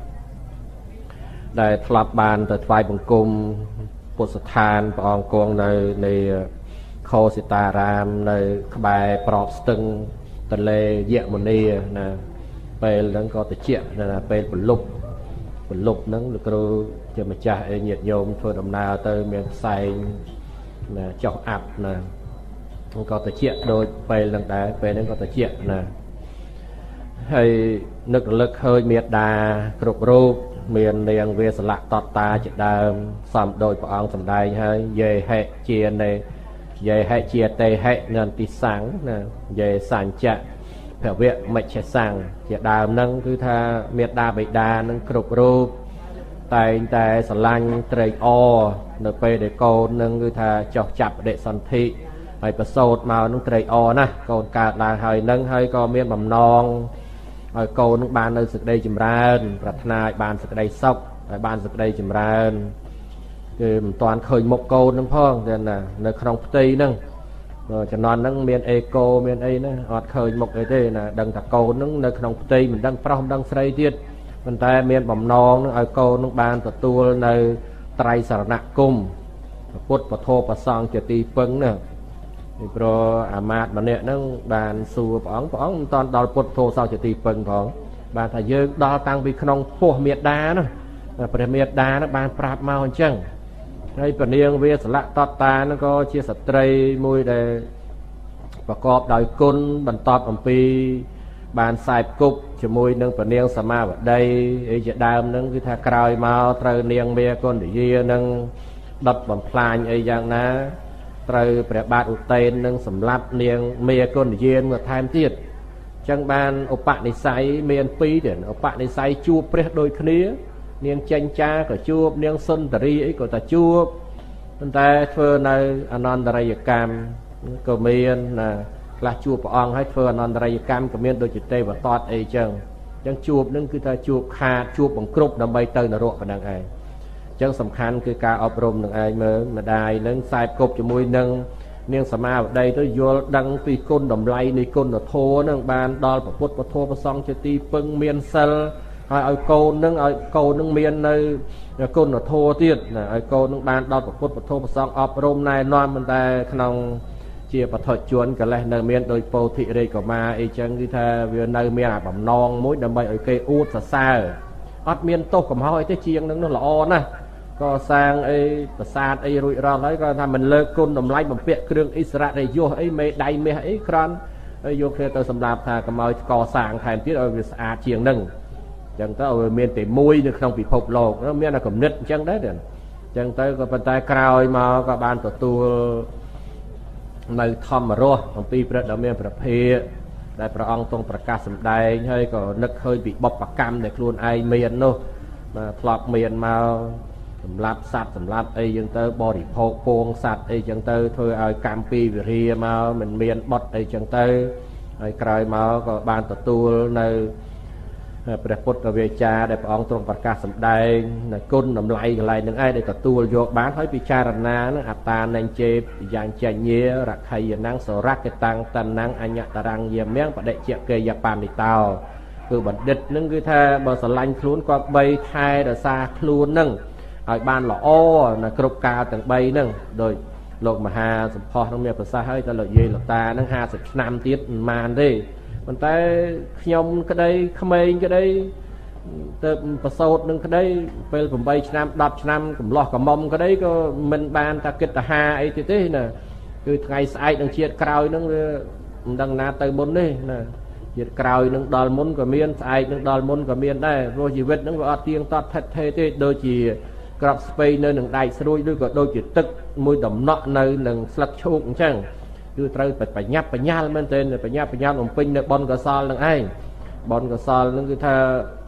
ដែលធ្លាប់បានទៅថ្វាយបង្គំពុទ្ធស្ថានព្រះអង្គគង់នៅនៃខោសិតារាមនៅក្បែរប្រອບស្ទឹងទន្លេយមុនីណាពេលហ្នឹងក៏តិចណាពេលពលប់ពលប់ហ្នឹងលោកគ្រូជាម្ចាស់អីញាតិញោមធ្វើដំណើរទៅមានផ្សែងណាចុះអាប់ណាក៏តិចដូចពេលហ្នឹងដែរពេលហ្នឹងក៏តិចណាហើយនឹករលឹកឃើញមេត្តាគ្រប់រូបមាននាងវាសលៈតតតាជាដើមសំដោយព្រះអង្គសម្ដែងហើយយេហេជានៃយេហេជាតេហេនន្តិសង្ឃណាយេសញ្ចៈភវៈមជ្ឈសង្ឃជាដើមហ្នឹងគឺថាមេត្តាបិតានឹងគ្រប់រូបតែងតែស្រឡាញ់ត្រេកអរនៅពេលដែលកូននឹងគឺថាចោះចាប់បដិសន្ធិហើយប្រសូតមកនឹងត្រេកអរណាកូនកើតឡើងហើយនឹងហើយក៏មានបំណងឲ្យកូននឹងបាននៅសេចក្តីចម្រើនប្រាថ្នាឲ្យបានសេចក្តីសុខឲ្យបានសេចក្តីចម្រើនគឺមិនទាន់ឃើញមុខកូននឹងផងតែណានៅក្នុងផ្ទៃហ្នឹងចំណន់ហ្នឹងមានអេកូមានអីណាអត់ឃើញមុខអីទេណាដឹងថាកូនហ្នឹងនៅក្នុងផ្ទៃមិនដឹងប្រុសមិនដឹងស្រីទៀតប៉ុន្តែមានបំណងនឹងឲ្យកូននឹងបានទទួលនៅត្រៃសរណគមពុទ្ធពធប្រសង្ឃជាទីពឹងណាពីព្រោះអាមាត្យម្នាក់ហ្នឹងបានសួរព្រះអង្គព្រះអង្គមិនតាន់ដល់ពុទ្ធធោសោជាទីពឹងផងបានថាយើងដល់តាំងពីក្នុងពោះមេត្តាណាព្រះមេត្តាហ្នឹងបានប្រាប់មកអញ្ចឹងហើយពនាងវាសលៈតតតាហ្នឹងក៏ជាស្ត្រីមួយដែលប្រកបដោយគុណបន្តអំពីបានខ្សែគប់ជាមួយនឹងពនាងសមាវតីអីជាដើមហ្នឹងគឺថាក្រោយមកត្រូវនាងមេកុណ្ឌយានឹងដុតបំផ្លាញអីយ៉ាងណាត្រូវព្រះបាទឧតេននឹងសម្លាប់នាងមេកុណ្ឌយាមួយថែមទៀតអញ្ចឹងបានឧបនិស្ស័យមានពីរទៀតឧបនិស្ស័យជួបព្រះដូចគ្នានាងចេញចាក៏ជួបនាងសុន្ទរីអីក៏តែជួបប៉ុន្តែធ្វើនៅអនន្តរិយកម្មក៏មានណាខ្លះជួបព្រះអង្គហើយធ្វើអនន្តរិយកម្មក៏មានដូចជាទេវតតអីចឹងអញ្ចឹងជួបនឹងគឺថាជួបខាតជួបបង្គ្រប់ដើម្បីទៅនរកប៉ុណ្ណឹងឯងអញ្ចឹងសំខាន់គឺការអប់រំនឹងឯងមើលម្ដាយនឹងខ្សែគប់ជាមួយនឹងនាងសមាវតីទៅយល់ដឹងពីគុណតម្លៃនៃគុណធម៌នឹងបានដល់ពុទ្ធពធប្រសង្ឃជាទីពឹងមានសិលហើយឲ្យកូននឹងឲ្យកូននឹងមាននៅគុណធម៌ទៀតណាឲ្យកូននឹងបានដល់ពុទ្ធពធប្រសង្ឃអប់រំណែនាំប៉ុន្តែក្នុងជាបឋិជនកលេសនៅមានដោយពោធិរាជកុមារអីចឹងគឺថាវានៅមានអាបំណងមួយដើម្បីឲ្យគេអួតសរសើរអត់មានទោសកំហុសអីទេជាងនឹងនោះល្អណាស់ក៏សាងអីប្រាសាទអីរួចរាល់ហើយក៏ថាមិនលើកគុណតម្លៃបំពាក់គ្រឿងអិសរៈរយោអីមេដៃមាសអីគ្រាន់ហើយយកគ្នាទៅសម្រាប់ថាកុំឲ្យកសាងថែមទៀតឲ្យវាស្អាតជាងនឹងអញ្ចឹងទៅឲ្យមានតែមួយនៅក្នុងពិភពលោកមានតែគំនិតអញ្ចឹងដែរអញ្ចឹងទៅក៏ប៉ុន្តែក្រោយមកក៏បានទទួលនៅធម្មរសអំពីព្រះដ៏មានព្រះភិក្ខដែលព្រះអង្គទ្រង់ប្រកាសសម្ដែងហើយក៏នឹកឃើញពីបុព្វកម្មដែលខ្លួនឯងមាននោះបាទធ្លាប់មានមកសម្រាប់សត្វសម្រាប់អីចឹងទៅបរិភោគពងសត្វអីចឹងទៅធ្វើឲ្យកម្មពីវិរិយមកមិនមានបុតអីចឹងទៅហើយក្រោយមកក៏បានទទួលនៅព្រះពុទ្ធវាចាដែលព្រះអង្គទ្រង់ប្រកាសសម្ដែងនៅគុណតម្លៃកន្លែងនឹងឯងដែលទទួលយកបានហើយពិចារណានឹងអត្តានិញ្ជេយ៉ាងចញ្ញេរខៃណាំងសរកតាំងតណាំងអញ្ញតរੰយាមៀងបដិជាកេយបានិតោគឺបណ្ឌិតនឹងគឺថាបើស្រឡាញ់ខ្លួនគាត់បីថែរក្សាខ្លួននឹងឲ្យបានល្អនៅគ្រប់កាលទាំងបីហ្នឹងដោយលោកមហាសម្ផស្សនឹងមានប្រសាសន៍ហើយតែលោកយាយលោកតានឹងហាសិបឆ្នាំទៀតមិនបានទេប៉ុន្តែខ្ញុំក្តីក្មេងក្តីទៅប្រសូតនឹងក្តីពេលeightឆ្នាំtenឆ្នាំកំឡោះកំមុំក្តីក៏មិនបានថាគិតទៅហាអីទៀតទេណាគឺថ្ងៃស្អែកនឹងជាតិក្រោយនឹងវាមិនដឹងណាទៅមុនទេណាជាតិក្រោយនឹងដល់មុនក៏មានស្អែកនឹងដល់មុនក៏មានដែរព្រោះជីវិតនឹងវាអត់ទៀងទាត់ថិតថេរទេដូចជាក្របស្ពៃនៅនឹងដែកស្រួយឬក៏ដូចជាទឹកមួយដំណក់នៅនឹងស្លឹកឈូកអញ្ចឹងគឺត្រូវបញ្ញាប់បញ្ញាល់មែនទែនបញ្ញាប់បញ្ញាល់បំពេញនៅបុណ្យកុសលនឹងឯងបុណ្យកុសលនឹងគឺថា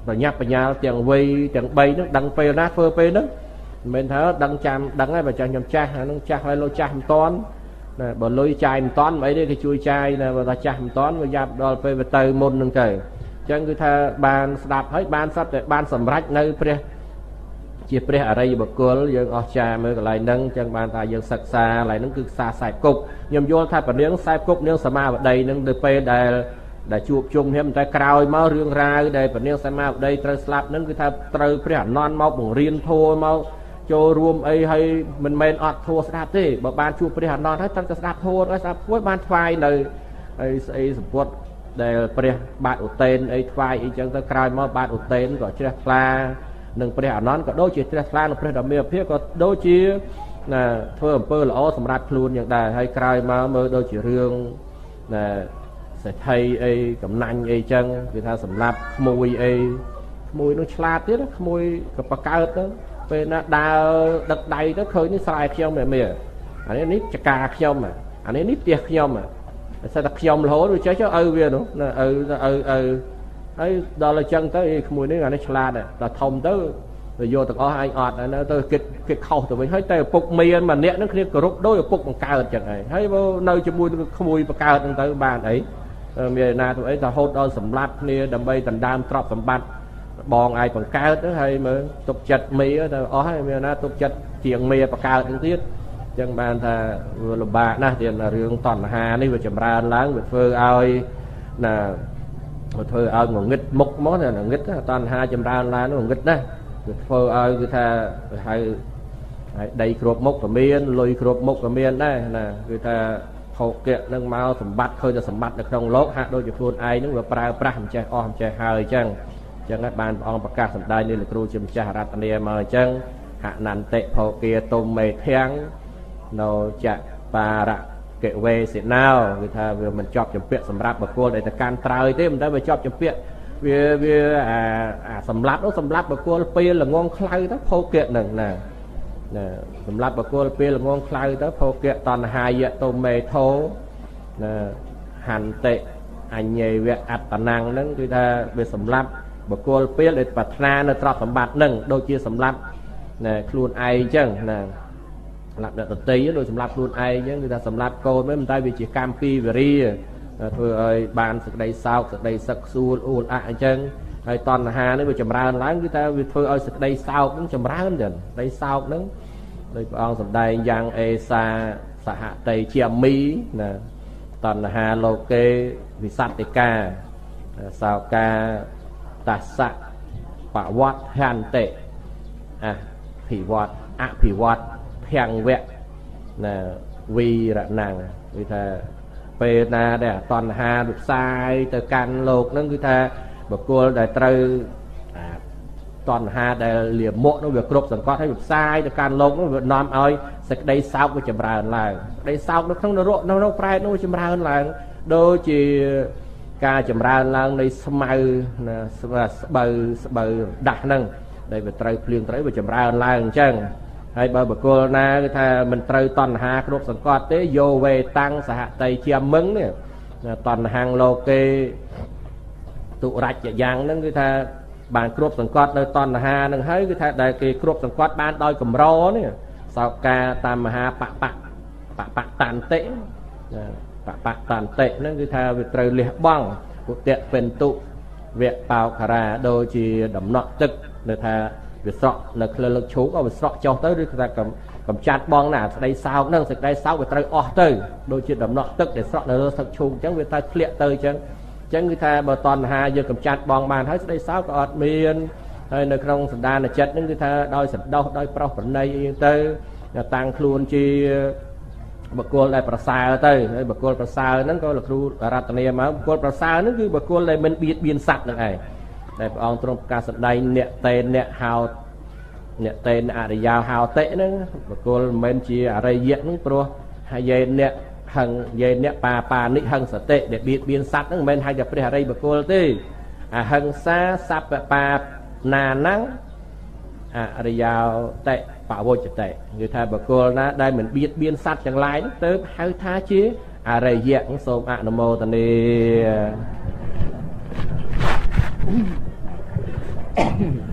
ប្រញាប់បញ្ញាល់ទាំងវ័យទាំងបីហ្នឹងដឹងពេលណាធ្វើពេលហ្នឹងមិនមែនថាដឹងចាំដឹងហើយបើចាស់ខ្ញុំចាស់អាហ្នឹងចាស់ហើយលោកចាស់មិនតាន់ណាបើលុយចាយមិនតាន់អីទេគេជួយចាយណាបើថាចាស់មិនតាន់វាយ៉ាប់ដល់ពេលវាទៅមុនហ្នឹងទៅអញ្ចឹងគឺថាបានស្ដាប់ហើយបានសត្វតែបានសម្រេចនៅព្រះជាព្រះអរិយបុគ្គលយើងអស្ចារ្យមើលកន្លែងហ្នឹងអញ្ចឹងបានថាយើងសិក្សាកន្លែងហ្នឹងគឺខ្សែខ្សែគប់ខ្ញុំយល់ថាព្រះនាងខ្សែគប់នាងសមាវតីហ្នឹងទៅពេលដែលដែលជួបជុំគ្នាតែក្រោយមករឿងរ៉ាវដែលព្រះនាងសមាវតីត្រូវស្លាប់ហ្នឹងគឺថាត្រូវព្រះអនន្តមកបង្រៀនធម៌មកចូលរួមអីហើយមិនមែនអត់ធម៌ស្ដាប់ទេបើបានជួបព្រះអនន្តហើយត្រូវតែស្ដាប់ធម៌ហើយស្ដាប់ធម៌បានថ្វាយនៅអីស្អីសម្ពុតដែលព្រះបាទឧតេនអីថ្វាយអីចឹងទៅក្រោយមកបាទឧតេនក៏ជ្រះថ្លានឹងព្រះអនន្តក៏ដូចជាជ្រះថ្លានឹងព្រះធម្មភាពក៏ដូចជាណាធ្វើអំពើល្អសម្រាប់ខ្លួនយ៉ាងដែរហើយក្រោយមកមើលដូចជារឿងណាសេដ្ឋីអីកំណាញ់អីចឹងគឺថាសម្រាប់ក្មួយអីក្មួយនោះឆ្លាតទៀតក្មួយក៏បកើតទៅពេលណាដើរដឹកដៃទៅឃើញនេះស្រែខ្ញុំមែនមែនអានេះនេះចកាខ្ញុំអានេះនេះផ្ទះខ្ញុំតែស្អីតែខ្ញុំរហូតវាចេះចុះឪវានោះឪឪឪហើយដល់អញ្ចឹងទៅឯក្មួយនេះអានេះឆ្លាតដល់ធំទៅទៅយកទាំងអស់ឯងអត់នៅទៅគេគេខុសទៅវិញហើយតែឪពុកមានម្នាក់ហ្នឹងគ្នាគោរពដោយឪពុកបង្កើតអញ្ចឹងឯងហើយបើនៅជាមួយនឹងក្មួយបង្កើតហ្នឹងទៅបានអីមានណាទៅអីទៅហូតដល់សម្លាប់គ្នាដើម្បីដណ្ដើមទ្រព្យសម្បត្តិបងឯងបង្កើតទៅហើយមើលទុកចិត្តមីទៅអស់ហើយមានណាទុកចិត្តជាងមីបង្កើតហ្នឹងទៀតអញ្ចឹងបានថាវាលំបាកណាស់ទៀតរឿងតណ្ហានេះវាចម្រើនឡើងវាធ្វើឲ្យណាវាធ្វើឲ្យងងឹតមុខមកណាងឹតតណ្ហាចម្រើនឡើងនោះងងឹតណាស់វាធ្វើឲ្យគឺថាហៅហើយដីគ្រប់មុខក៏មានលុយគ្រប់មុខក៏មានដែរណាគឺថាភោគៈនឹងមកសម្បត្តិឃើញតែសម្បត្តិនៅក្នុងលោកហាក់ដូចជាខ្លួនឯងនឹងវាប្រើប្រាស់មិនចេះអស់មិនចេះហើយអញ្ចឹងអញ្ចឹងហើយបានព្រះអង្គប្រកាសសម្ដែងនេះលោកគ្រូជាម្ចាស់រតនាមកអញ្ចឹងហនន្តិភោគាទុំមេធាំងនៅចបារកិវេសិណោគឺថាវាមិនចប់ចម្ពាក់សម្រាប់បុគ្គលដែលទៅកាន់ត្រើយទេមិនតែវាចប់ចម្ពាក់វាវាអាអាសម្លាប់នោះសម្លាប់បុគ្គលពេលល្ងងខ្លៅទៅភោគៈនឹងណាណាសម្រាប់បុគ្គលពេលល្ងងខ្លៅទៅភោគៈតណ្ហាយតុមេធោណាហន្តិអញ្ញេវៈអត្តណੰហ្នឹងគឺថាវាសម្រាប់បុគ្គលពេលដែលប្រាថ្នានៅទ្រព្យសម្បត្តិហ្នឹងដូចជាសម្រាប់ណាខ្លួនឯងអញ្ចឹងណាសម្រាប់អ្នកដទៃដូចសម្រាប់ខ្លួនឯងអញ្ចឹងគឺថាសម្រាប់កូនមិនតែវាជាកម្មពីវរីធ្វើឲ្យបានសេចក្តីសោកសេចក្តីសឹកសួលអួលអាក់អញ្ចឹងហើយតណ្ហានេះវាចម្រើនឡើងគឺថាវាធ្វើឲ្យសេចក្តីសោកនឹងចម្រើនចឹងសេចក្តីសោកនឹងដោយព្រះអង្គសម្ដែងយ៉ាងអេសាសហតេជាមីណាតណ្ហាលោកេវិសត្តិកាសោកាតស្សៈបវត្តហន្តិអភិវត្តអភិវត្តភង្វៈណាវីរណੰគឺថាពេលណាដែលតណ្ហារផ្សាយទៅកាន់លោកហ្នឹងគឺថាបុគ្គលដែលត្រូវតណ្ហាដែលលាមកនោះវាគ្រប់សង្កត់ហើយវាផ្សាយទៅកាន់លោកនោះវានាំឲ្យសេចក្តីសោកវាចម្រើនឡើងសេចក្តីសោកនៅក្នុងនរកនៅប្រែតនោះចម្រើនឡើងដូចជាការចម្រើនឡើងនៃស្មៅណាស្បៅស្បៅដាស់ហ្នឹងដែលវាត្រូវភ្លៀងត្រូវវាចម្រើនឡើងអញ្ចឹងហើយបើបុគ្គលណាគឺថាមិនត្រូវតណ្ហាគ្រប់សង្កត់ទេយោវេតាំងសហតៃជាមឹងនេះតណ្ហាលោកេទុរច្ចយ៉ាងហ្នឹងគឺថាបានគ្រប់សង្កត់នៅតណ្ហាហ្នឹងហើយគឺថាដែលគេគ្រប់សង្កត់បានដោយកម្រនេះសោកាតាមមហាបបបបតន្តិបបតន្តិហ្នឹងគឺថាវាត្រូវលះបង់ពុទ្ធៈពេន្ទុវៈបោខារាដូចជាដំណក់ទឹកនៅថាវាស្រក់នៅក្លិលឹកឈូកក៏វាស្រក់ចុះទៅឬថាកំចាត់បងណាស្ដីសោកហ្នឹងសេចក្ដីសោកវាត្រូវអស់ទៅដូចជាដំណក់ទឹកដែលស្រក់នៅលើទឹកឈូកអញ្ចឹងវាតែធ្លាក់ទៅអញ្ចឹងអញ្ចឹងគឺថាបើតណ្ហាយើងកំចាត់បងបានហើយស្ដីសោកក៏អត់មានហើយនៅក្នុងសន្តានចិត្តហ្នឹងគឺថាដោយសន្តោសដោយប្រោសប្រណីអីទៅតាំងខ្លួនជាបុគ្គលដែលប្រសើរទៅហើយបុគ្គលប្រសើរហ្នឹងក៏លោកគ្រូរតនាមកបុគ្គលប្រសើរហ្នឹងគឺបុគ្គលដែលមិនបៀតបៀនសត្វហ្នឹងឯងតែព្រះអង្គទ្រង់ប្រកាសសម្ដែងអ្នកតេអ្នកហោអ្នកតេនអរិយាហោតិហ្នឹងបុគ្គលមិនមែនជាអរិយៈហ្នឹងព្រោះហើយយេអ្នកហឹងយេអ្នកបាបានិហឹងសតិដែលបៀតបៀនសត្វហ្នឹងមិនមែនហៅតែព្រះអរិយបុគ្គលទេអហិង្សាសព្វបាណាណੰអរិយោតិបវច្ចតិគឺថាបុគ្គលណាដែលមិនបៀតបៀនសត្វទាំងឡាយហ្នឹងទៅហៅថាជាអរិយៈសូមអនុមោទនា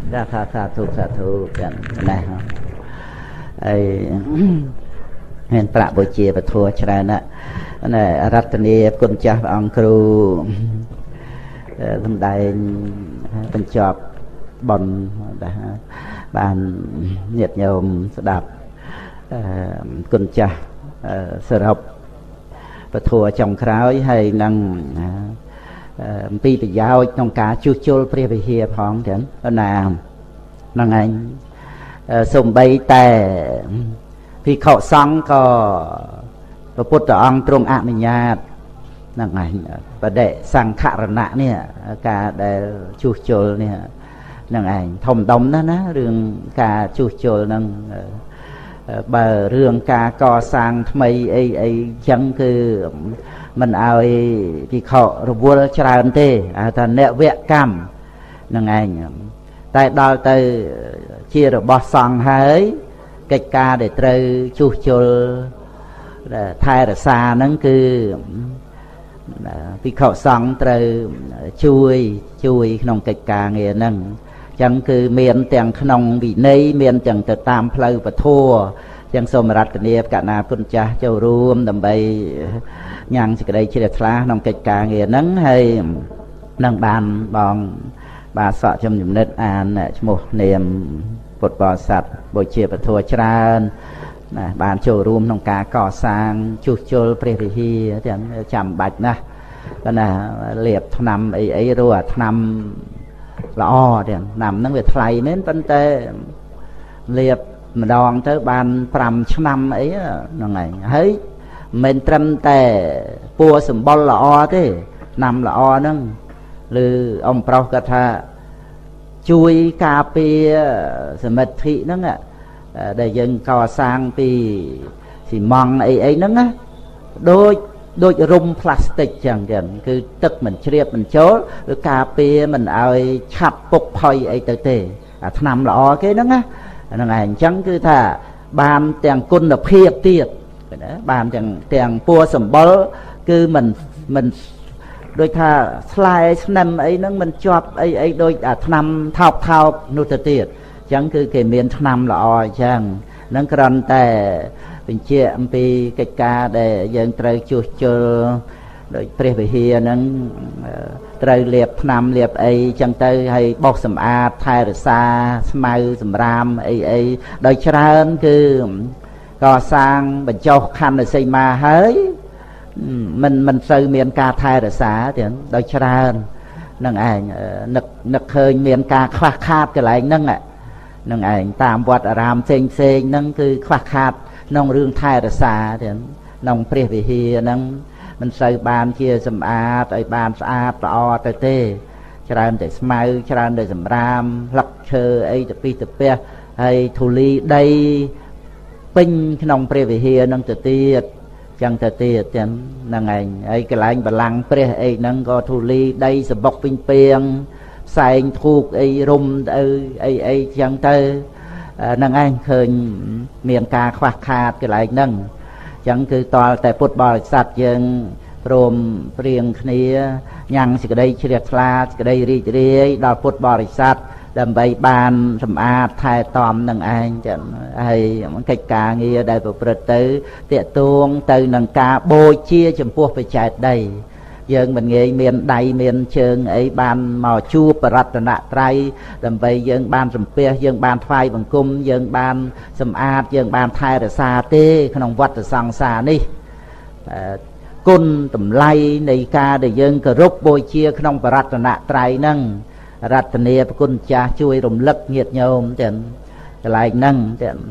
ra tha tha thu tha thu chẳng này ấy nên bạ buổi chiều và thua cho nên á này rát ni quân cha ông kêu thằng đại bên chọp bòn bàn nhiệt nhôm đạp quân cha sờ học và thua trong kháo hay năng pi bị giao trong cá chu chul pre về hia phong chẳng là năng anh sùng bay tè vì khẩu xong cóพระพุทธองค์ทรงอนุญาตนั่นไงประเดสังขารณะเนี่ยการได้ชูโจลเนี่ยนั่นไงทมดมนะนะเรื่องการชูโจลนั่งเบอร์เรื่องการก่อสร้างทำไมไอ้ไอ้จังคือมันเอาไอ้ที่เขาระบุชราอันเต้ท่านเนเวกรรมนั่นไงแต่ดาวเตอเชียร์บอสซังหายกิจการได้เตยชูโจลไทยรักษานั่นคือที่เขาสั่งเตยช่วยช่วยขนมกิจการเงี้ยนั่นจังคือเมียนแต่งขนมวินัยเมียนจังจะตามเพลย์ปะทั่วจังสมรัตเนียบกะนาพุทธเจ้าเจ้ารวมดำไปยังสิกระไดเฉลี่ยทลาขนมกิจการเงี้ยนั่นให้นั่งบานบองบาสะจำหยุดเน็ตอ่านเนี่ยชั่วโมงเนียมบทบาทสัตว์บทเชียปะทั่วชราบานโจรวมក្នុងការកសាងជួសជុលព្រះវិហារទាំងចាំបាច់ណាស់ក៏ណាលាបថ្នាំអីអីរੂអាថ្នាំល្អទាំងថ្នាំហ្នឹងវាថ្លៃមែនប៉ុន្តែលាបម្ដងទៅបានប្រាំឆ្នាំអីហ្នឹងឯងហើយមិនត្រឹមតែពួរសម្បុរល្អទេថ្នាំល្អហ្នឹងឬអំប្រុសគាត់ថាជួយការពារសមិទ្ធិហ្នឹងដែលយើងកសាងពីស៊ីម៉ង់អីអីហ្នឹងណាដូចដូចរុំផ្លាស្ទិកចឹងចឹងគឺទឹកមិនជ្រាបមិនចូលឬការពារមិនឲ្យឆាប់ពុកផុយអីទៅទេអាថ្នាំល្អគេហ្នឹងណាហ្នឹងឯងអញ្ចឹងគឺថាបានទាំងគុណភាពទៀតណាបានទាំងទាំងពួរសម្បុរគឺមិនមិនដូចថាស្លែស្នឹមអីហ្នឹងមិនជាប់អីអីដូចអាថ្នាំថោកថោកនោះទៅទៀតចឹងគឺគេមានថ្នាំល្អអញ្ចឹងនឹងគ្រាន់តែបញ្ជាក់អំពីកិច្ចការដែលយើងត្រូវជួសជុលដោយព្រះវិហារហ្នឹងត្រូវលាបថ្នាំលាបអីចឹងទៅហើយបោសសម្អាតថែរក្សាស្មៅសម្រាមអីអីដោយច្រើនគឺកសាងបញ្ចុះខណ្ឌសីមាហើយមិនមិនសូវមានការថែរក្សាទៀតដោយច្រើននឹងឯងនឹកនឹកឃើញមានការខ្វះខាតកន្លែងហ្នឹងនឹងឯងតាមវត្តអារាមផ្សេងផ្សេងហ្នឹងគឺខ្វះខាតក្នុងរឿងថែរក្សាទៀតក្នុងព្រះវិហារហ្នឹងមិនសូវបានជាសម្អាតឲ្យបានស្អាតល្អទៅទេច្រើនតែស្មៅច្រើនតែសម្រាមផ្លឹកឈើអីទៅពីទៅពះហើយធូលីដីពេញក្នុងព្រះវិហារហ្នឹងទៅទៀតចឹងទៅទៀតចឹងហ្នឹងឯងហើយកន្លែងបលាំងព្រះអីហ្នឹងក៏ធូលីដីសបុកពេញពេងផ្សែងធូកអីរុំទៅអីអីចឹងទៅហ្នឹងឯងឃើញមានការខ្វះខាតកន្លែងហ្នឹងចឹងគឺតលតែពុទ្ធបរិស័ទយើងព្រមព្រៀងគ្នាញ៉ាំងសេចក្តីជ្រះថ្លាសេចក្តីរីករាយដល់ពុទ្ធបរិស័ទដើម្បីបានសម្អាតថែទាំនឹងឯងចឹងហើយកិច្ចការងារដែលប្រព្រឹត្តទៅតាក់ទងទៅនឹងការបូជាចំពោះបច្ច័យដីយើងមិនងាយមានដៃមានជើងអីបានមកជួបបរតនត្រ័យដើម្បីយើងបានសំពះយើងបានថ្វាយបង្គំយើងបានសម្អាតយើងបានថែរក្សាទេក្នុងវដ្តសង្សារនេះគុណតម្លៃនៃការដែលយើងគោរពបូជាក្នុងបរតនត្រ័យហ្នឹងរតនាប្រគុណចាស់ជួយរំលឹកញាតិញោមទាំងកន្លែងហ្នឹងទាំង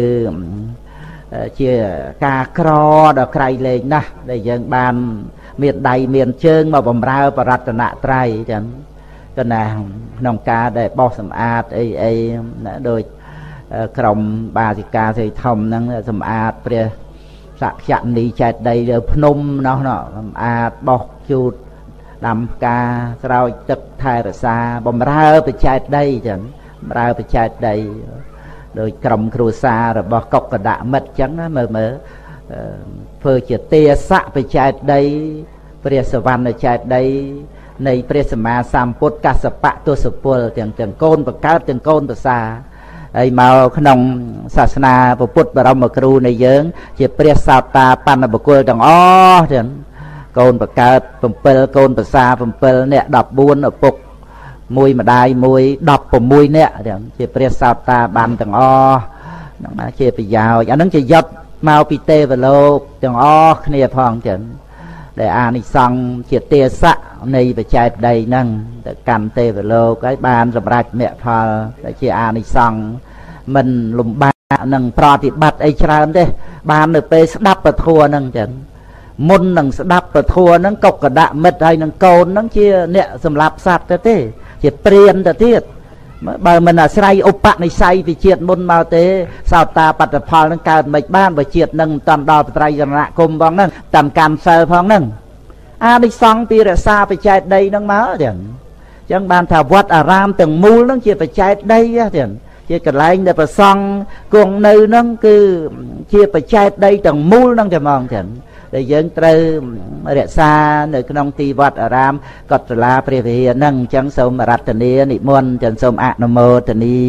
គឺជាការក្រដល់ក្រៃលែងណាស់ដែលយើងបានមានដៃមានជើងមកបំរើបរតនត្រ័យចឹងក៏ណាក្នុងការដែលបោសសម្អាតអីអីដូចក្រុមបាសិកាស្រីធំហ្នឹងសម្អាតព្រះសក្យនីចេតដីលើភ្នំណោះសម្អាតបោសជូតដាំផ្កាស្រោចទឹកថែរក្សាបំរើបច្ច័យដីចឹងបំរើបច្ច័យដីដោយក្រុមគ្រួសាររបស់កុកកដមិត្តចឹងណាមើលមើលធ្វើជាទាស័កបច្ច័យដីព្រះសវណ្ណចេតិយនៃព្រះសម្មាសម្ពុទ្ធកស្សបៈទសពលទាំងទាំងកូនបកើតទាំងកូនប្រសាហើយមកក្នុងសាសនាពុទ្ធបរមគ្រូនៃយើងជាព្រះសោតាបណ្ឌបុគ្គលទាំងអស់ទាំងកូនបកើត7កូនប្រសា7នាក់14ឪពុកមួយម្ដាយមួយ16នាក់ទាំងជាព្រះសោតាបានទាំងអស់ហ្នឹងណាជាប្រយោជន៍អាហ្នឹងជាយុទ្ធមកពីទេវលោកទាំងអស់គ្នាផងចឹងដែលអានិសង្ឃជាទេសៈនៃបច្ចេកដីហ្នឹងទៅកាន់ទេវលោកហើយបានសម្រេចមគ្គផលដែលជាអានិសង្ឃមិនលំបាកនឹងប្រតិបត្តិអីច្រើនទេបាននៅពេលស្ដាប់ពធហ្នឹងចឹងមុននឹងស្ដាប់ពធហ្នឹងកុកដៈមិត្តហើយនឹងកូនហ្នឹងជាអ្នកសម្លាប់សត្វទៅទេជាព្រានទៅទៀតបើមិនអាស្រ័យឧបនិស្ស័យពីជាតិមុនមកទេសោតាបត្តផលនឹងកើតមិនបានបើជាតិនឹងមិនតាន់ដល់បត្រៃរណគមផងហ្នឹងតាមកម្មសិលផងហ្នឹងអានិសង្ឃពីរក្សាបច្ចេកដីហ្នឹងមកចឹងអញ្ចឹងបានថាវត្តអារាមទាំងមូលហ្នឹងជាបច្ចេកដីចឹងជាកន្លែងដែលប្រសង់គង់នៅហ្នឹងគឺជាបច្ចេកដីទាំងមូលហ្នឹងតែហ្មងចឹងដែលយើងត្រូវរក្សានៅក្នុងទីវត្តអារាមកុដិលាព្រះវិហារហ្នឹងអញ្ចឹងសូមរតនានិមន្តចឹងសូមអនុមោទនា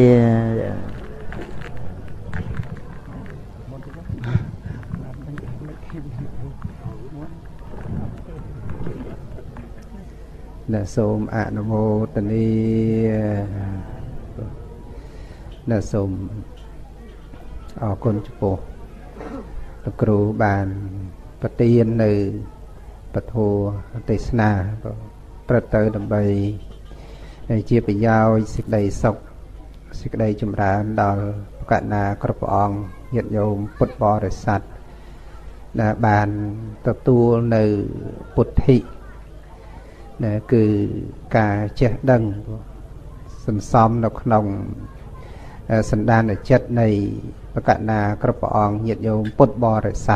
ណាសូមអនុមោទនាណាសូមអរគុណចំពោះលោកគ្រូបានប្រទាននៅពធទេសនាប្រទៅដើម្បីជាប្រយោជន៍សេចក្តីសុខសេចក្តីចម្រើនដល់កណាគ្រប់ព្រះអង្គញាតិញោមពុទ្ធបរិស័ទដែលបានទទួលនៅពុទ្ធិណាគឺការចេះដឹងសន្សំនៅក្នុងសន្តានចិត្តនៃបកណាគ្រប់ព្រះអង្គញាតិញោមពុទ្ធបរិស័ទ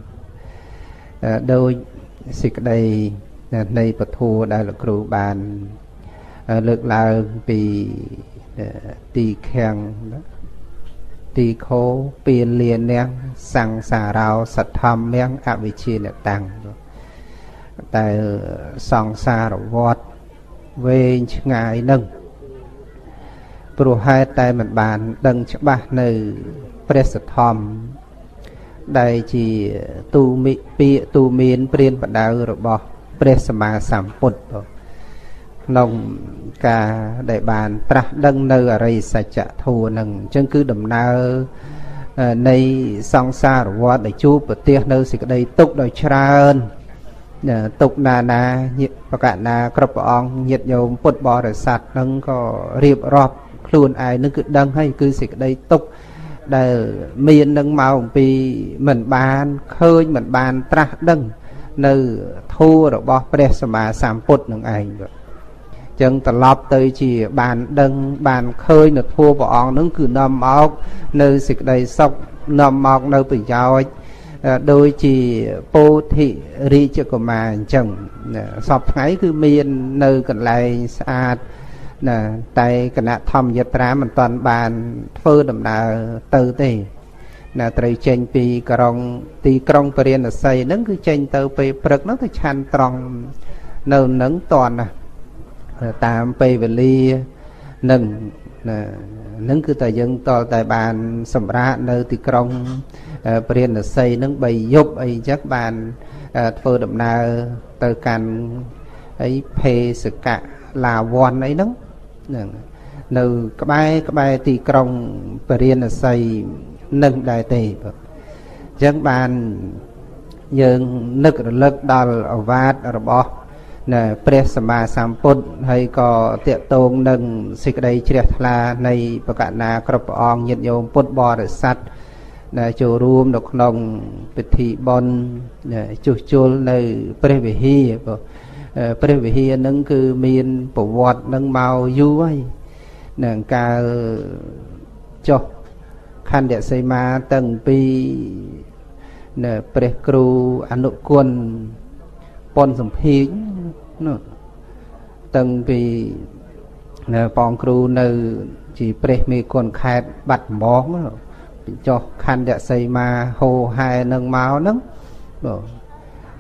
ដោយសេចក្តីនៃពធដែលលោកគ្រូបានលើកឡើងពីទីខាំងទីខោពៀនលៀននាងសង្សារោសទ្ធម្មនាងអវិជ្ជានតាំងតែសង្សារវត្តវែងឆ្ងាយនឹងព្រោះហេតុតែមិនបានដឹងច្បាស់នៅព្រះសទ្ធម្មដែលជាទូមិពាកទូមានព្រានបដៅរបស់ព្រះសម្មាសម្ពុទ្ធក្នុងការដែលបានត្រាស់ដឹងនៅអរិយសច្ចធម៌នឹងអញ្ចឹងគឺដំណើរនៃសង្សារវដ្តដែលជួបប្រទះនៅសេចក្តីទុក្ខដោយច្រើនទុក្ខណានាញាតិបកណាគ្រប់ព្រះអង្គញាតិញោមពុទ្ធបរិស័ទនឹងក៏រៀបរាប់ខ្លួនឯងនឹងគឺដឹងហើយគឺសេចក្តីទុក្ខដែលមាននឹងមកអំពីមិនបានឃើញមិនបានត្រាស់ដឹងនៅធម៌របស់ព្រះសម្មាសម្ពុទ្ធនឹងឯងចឹងត្រឡប់ទៅជាបានដឹងបានឃើញនៅធម៌ព្រះអង្គនឹងគឺនាំមកនៅសេចក្តីសុខនាំមកនៅប្រយោជន៍ដូចជាពោធិរាជកុមារអញ្ចឹងសពថ្ងៃគឺមាននៅកន្លែងស្អាតណាតែគណៈធម្មយត្រាមិនទាន់បានធ្វើដំណើរទៅទេណាត្រូវចេញពីក្រុងទីក្រុងពរាណសីហ្នឹងគឺចេញទៅពេលព្រឹកហ្នឹងទៅឆាន់ត្រង់នៅនឹងតន់ណាតាមពេលវេលានឹងណានឹងគឺតែយើងតតែបានសម្រាកនៅទីក្រុងពរាណសីហ្នឹងបីយប់អីចឹងបានធ្វើដំណើរទៅកាន់អីភេសកៈឡាវ័នអីហ្នឹងនៅក្បែរក្បែរទីក្រុងពរាណសីនឹងដែរទេបាទអញ្ចឹងបានយើងនឹករលឹកដល់ឱវាទរបស់ណាព្រះសម្មាសម្ពុទ្ធហើយក៏តេតងនឹងសេចក្តីជ្រះថ្លានៃបកណាគ្រប់ព្រះអង្គញាតិញោមពុទ្ធបរិស័ទដែលចូលរួមនៅក្នុងពិធីបុណ្យជួសជុលនៅព្រះវិហារបាទព្រះវិហារនឹងគឺមានប្រវត្តិនឹងមកយូរហើយនឹងកាលចុះខណ្ឌសីមាតាំងពីនៅព្រះគ្រូអនុគុណប៉ុនសំភីងនោះតាំងពីនៅបងគ្រូនៅជាព្រះមេគុណខេត្តបាត់ដំបងចុះខណ្ឌសីមាហោហែនឹងមកហ្នឹងបាទ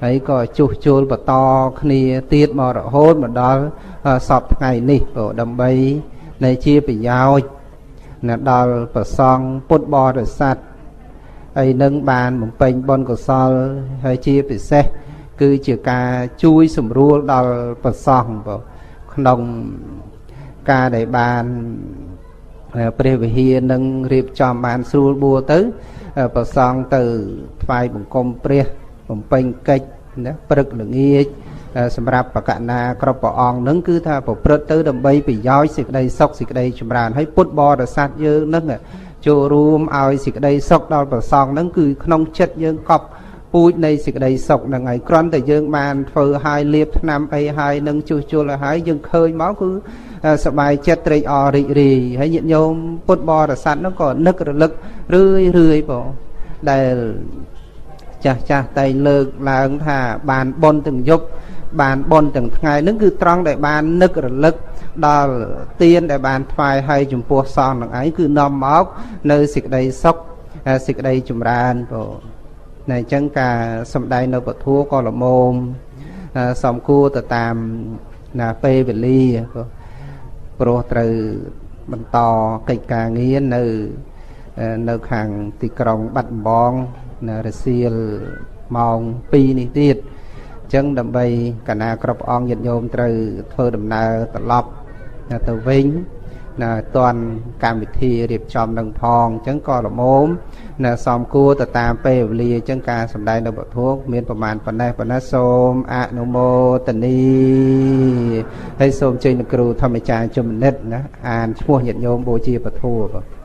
ហើយក៏ជួសជុលបន្តគ្នាទៀតមករហូតមកដល់សពថ្ងៃនេះក៏ដើម្បីនៃជាប្រយោជន៍ណាដល់ប្រសង់ពុទ្ធបរិស័ទហើយនឹងបានបំពេញបុណ្យកុសលហើយជាពិសេសគឺជាការជួយសម្រួលដល់ប្រសង់ក្នុងការដែលបានព្រះវិហារនឹងរៀបចំបានស្រួលបួលទៅប្រសង់ទៅថ្វាយបង្គំព្រះបំពេញកិច្ចណាព្រឹកល្ងាចសម្រាប់បកណាគ្រប់ព្រះអង្គនឹងគឺថាប្រព្រឹត្តទៅដើម្បីប្រយោជន៍សេចក្តីសុខសេចក្តីចម្រើនហើយពុទ្ធបរិស័ទយើងនឹងចូលរួមឲ្យសេចក្តីសុខដល់ព្រះសង្ឃនឹងគឺក្នុងចិត្តយើងកប់ពូជនៃសេចក្តីសុខនឹងហើយគ្រាន់តែយើងបានធ្វើឲ្យលៀបថ្នាំអីហើយនឹងជួសជុលឲ្យហើយយើងឃើញមកគឺសប្បាយចិត្តត្រេកអររីករាយហើយញាតិញោមពុទ្ធបរិស័ទនោះក៏នឹករលឹករឿយរឿយបងដែលចាស់ចាស់តែលើកឡើងថាបានបុណ្យទាំងយប់បានបុណ្យទាំងថ្ងៃនឹងគឺត្រង់ដែលបាននឹករលឹកដល់ទានដែលបានថ្វាយឲ្យចំពោះសង្ឃនឹងឯងគឺនាំមកនៅសេចក្តីសុខសេចក្តីចម្រើនបងតែអញ្ចឹងការសំដែងនៅពធัวក៏ល្មមសំគួរទៅតាមណាពេលវេលាព្រោះត្រូវបន្តកិច្ចការងារនៅនៅខាងទីក្រុងបាត់ដំបងនៅរសៀលម៉ោងពីរនេះទៀតអញ្ចឹងដើម្បីកណាគ្រប់អង្គញាតិញោមត្រូវធ្វើដំណើរត្រឡប់ទៅវិញណាតនកម្មវិធីរៀបចំនឹងផងអញ្ចឹងក៏ល្មមណាសំគួរទៅតាមពេលវេលាអញ្ចឹងការសម្ដែងនៅពធមានប្រមាណប៉ុណ្ណេះប៉ុណ្ណេះសូមអនុមោទនីហើយសូមជើញលោកគ្រូធម្មចារ្យជំនិតណាអានឈ្មោះញាតិញោមបូជាពធបាទ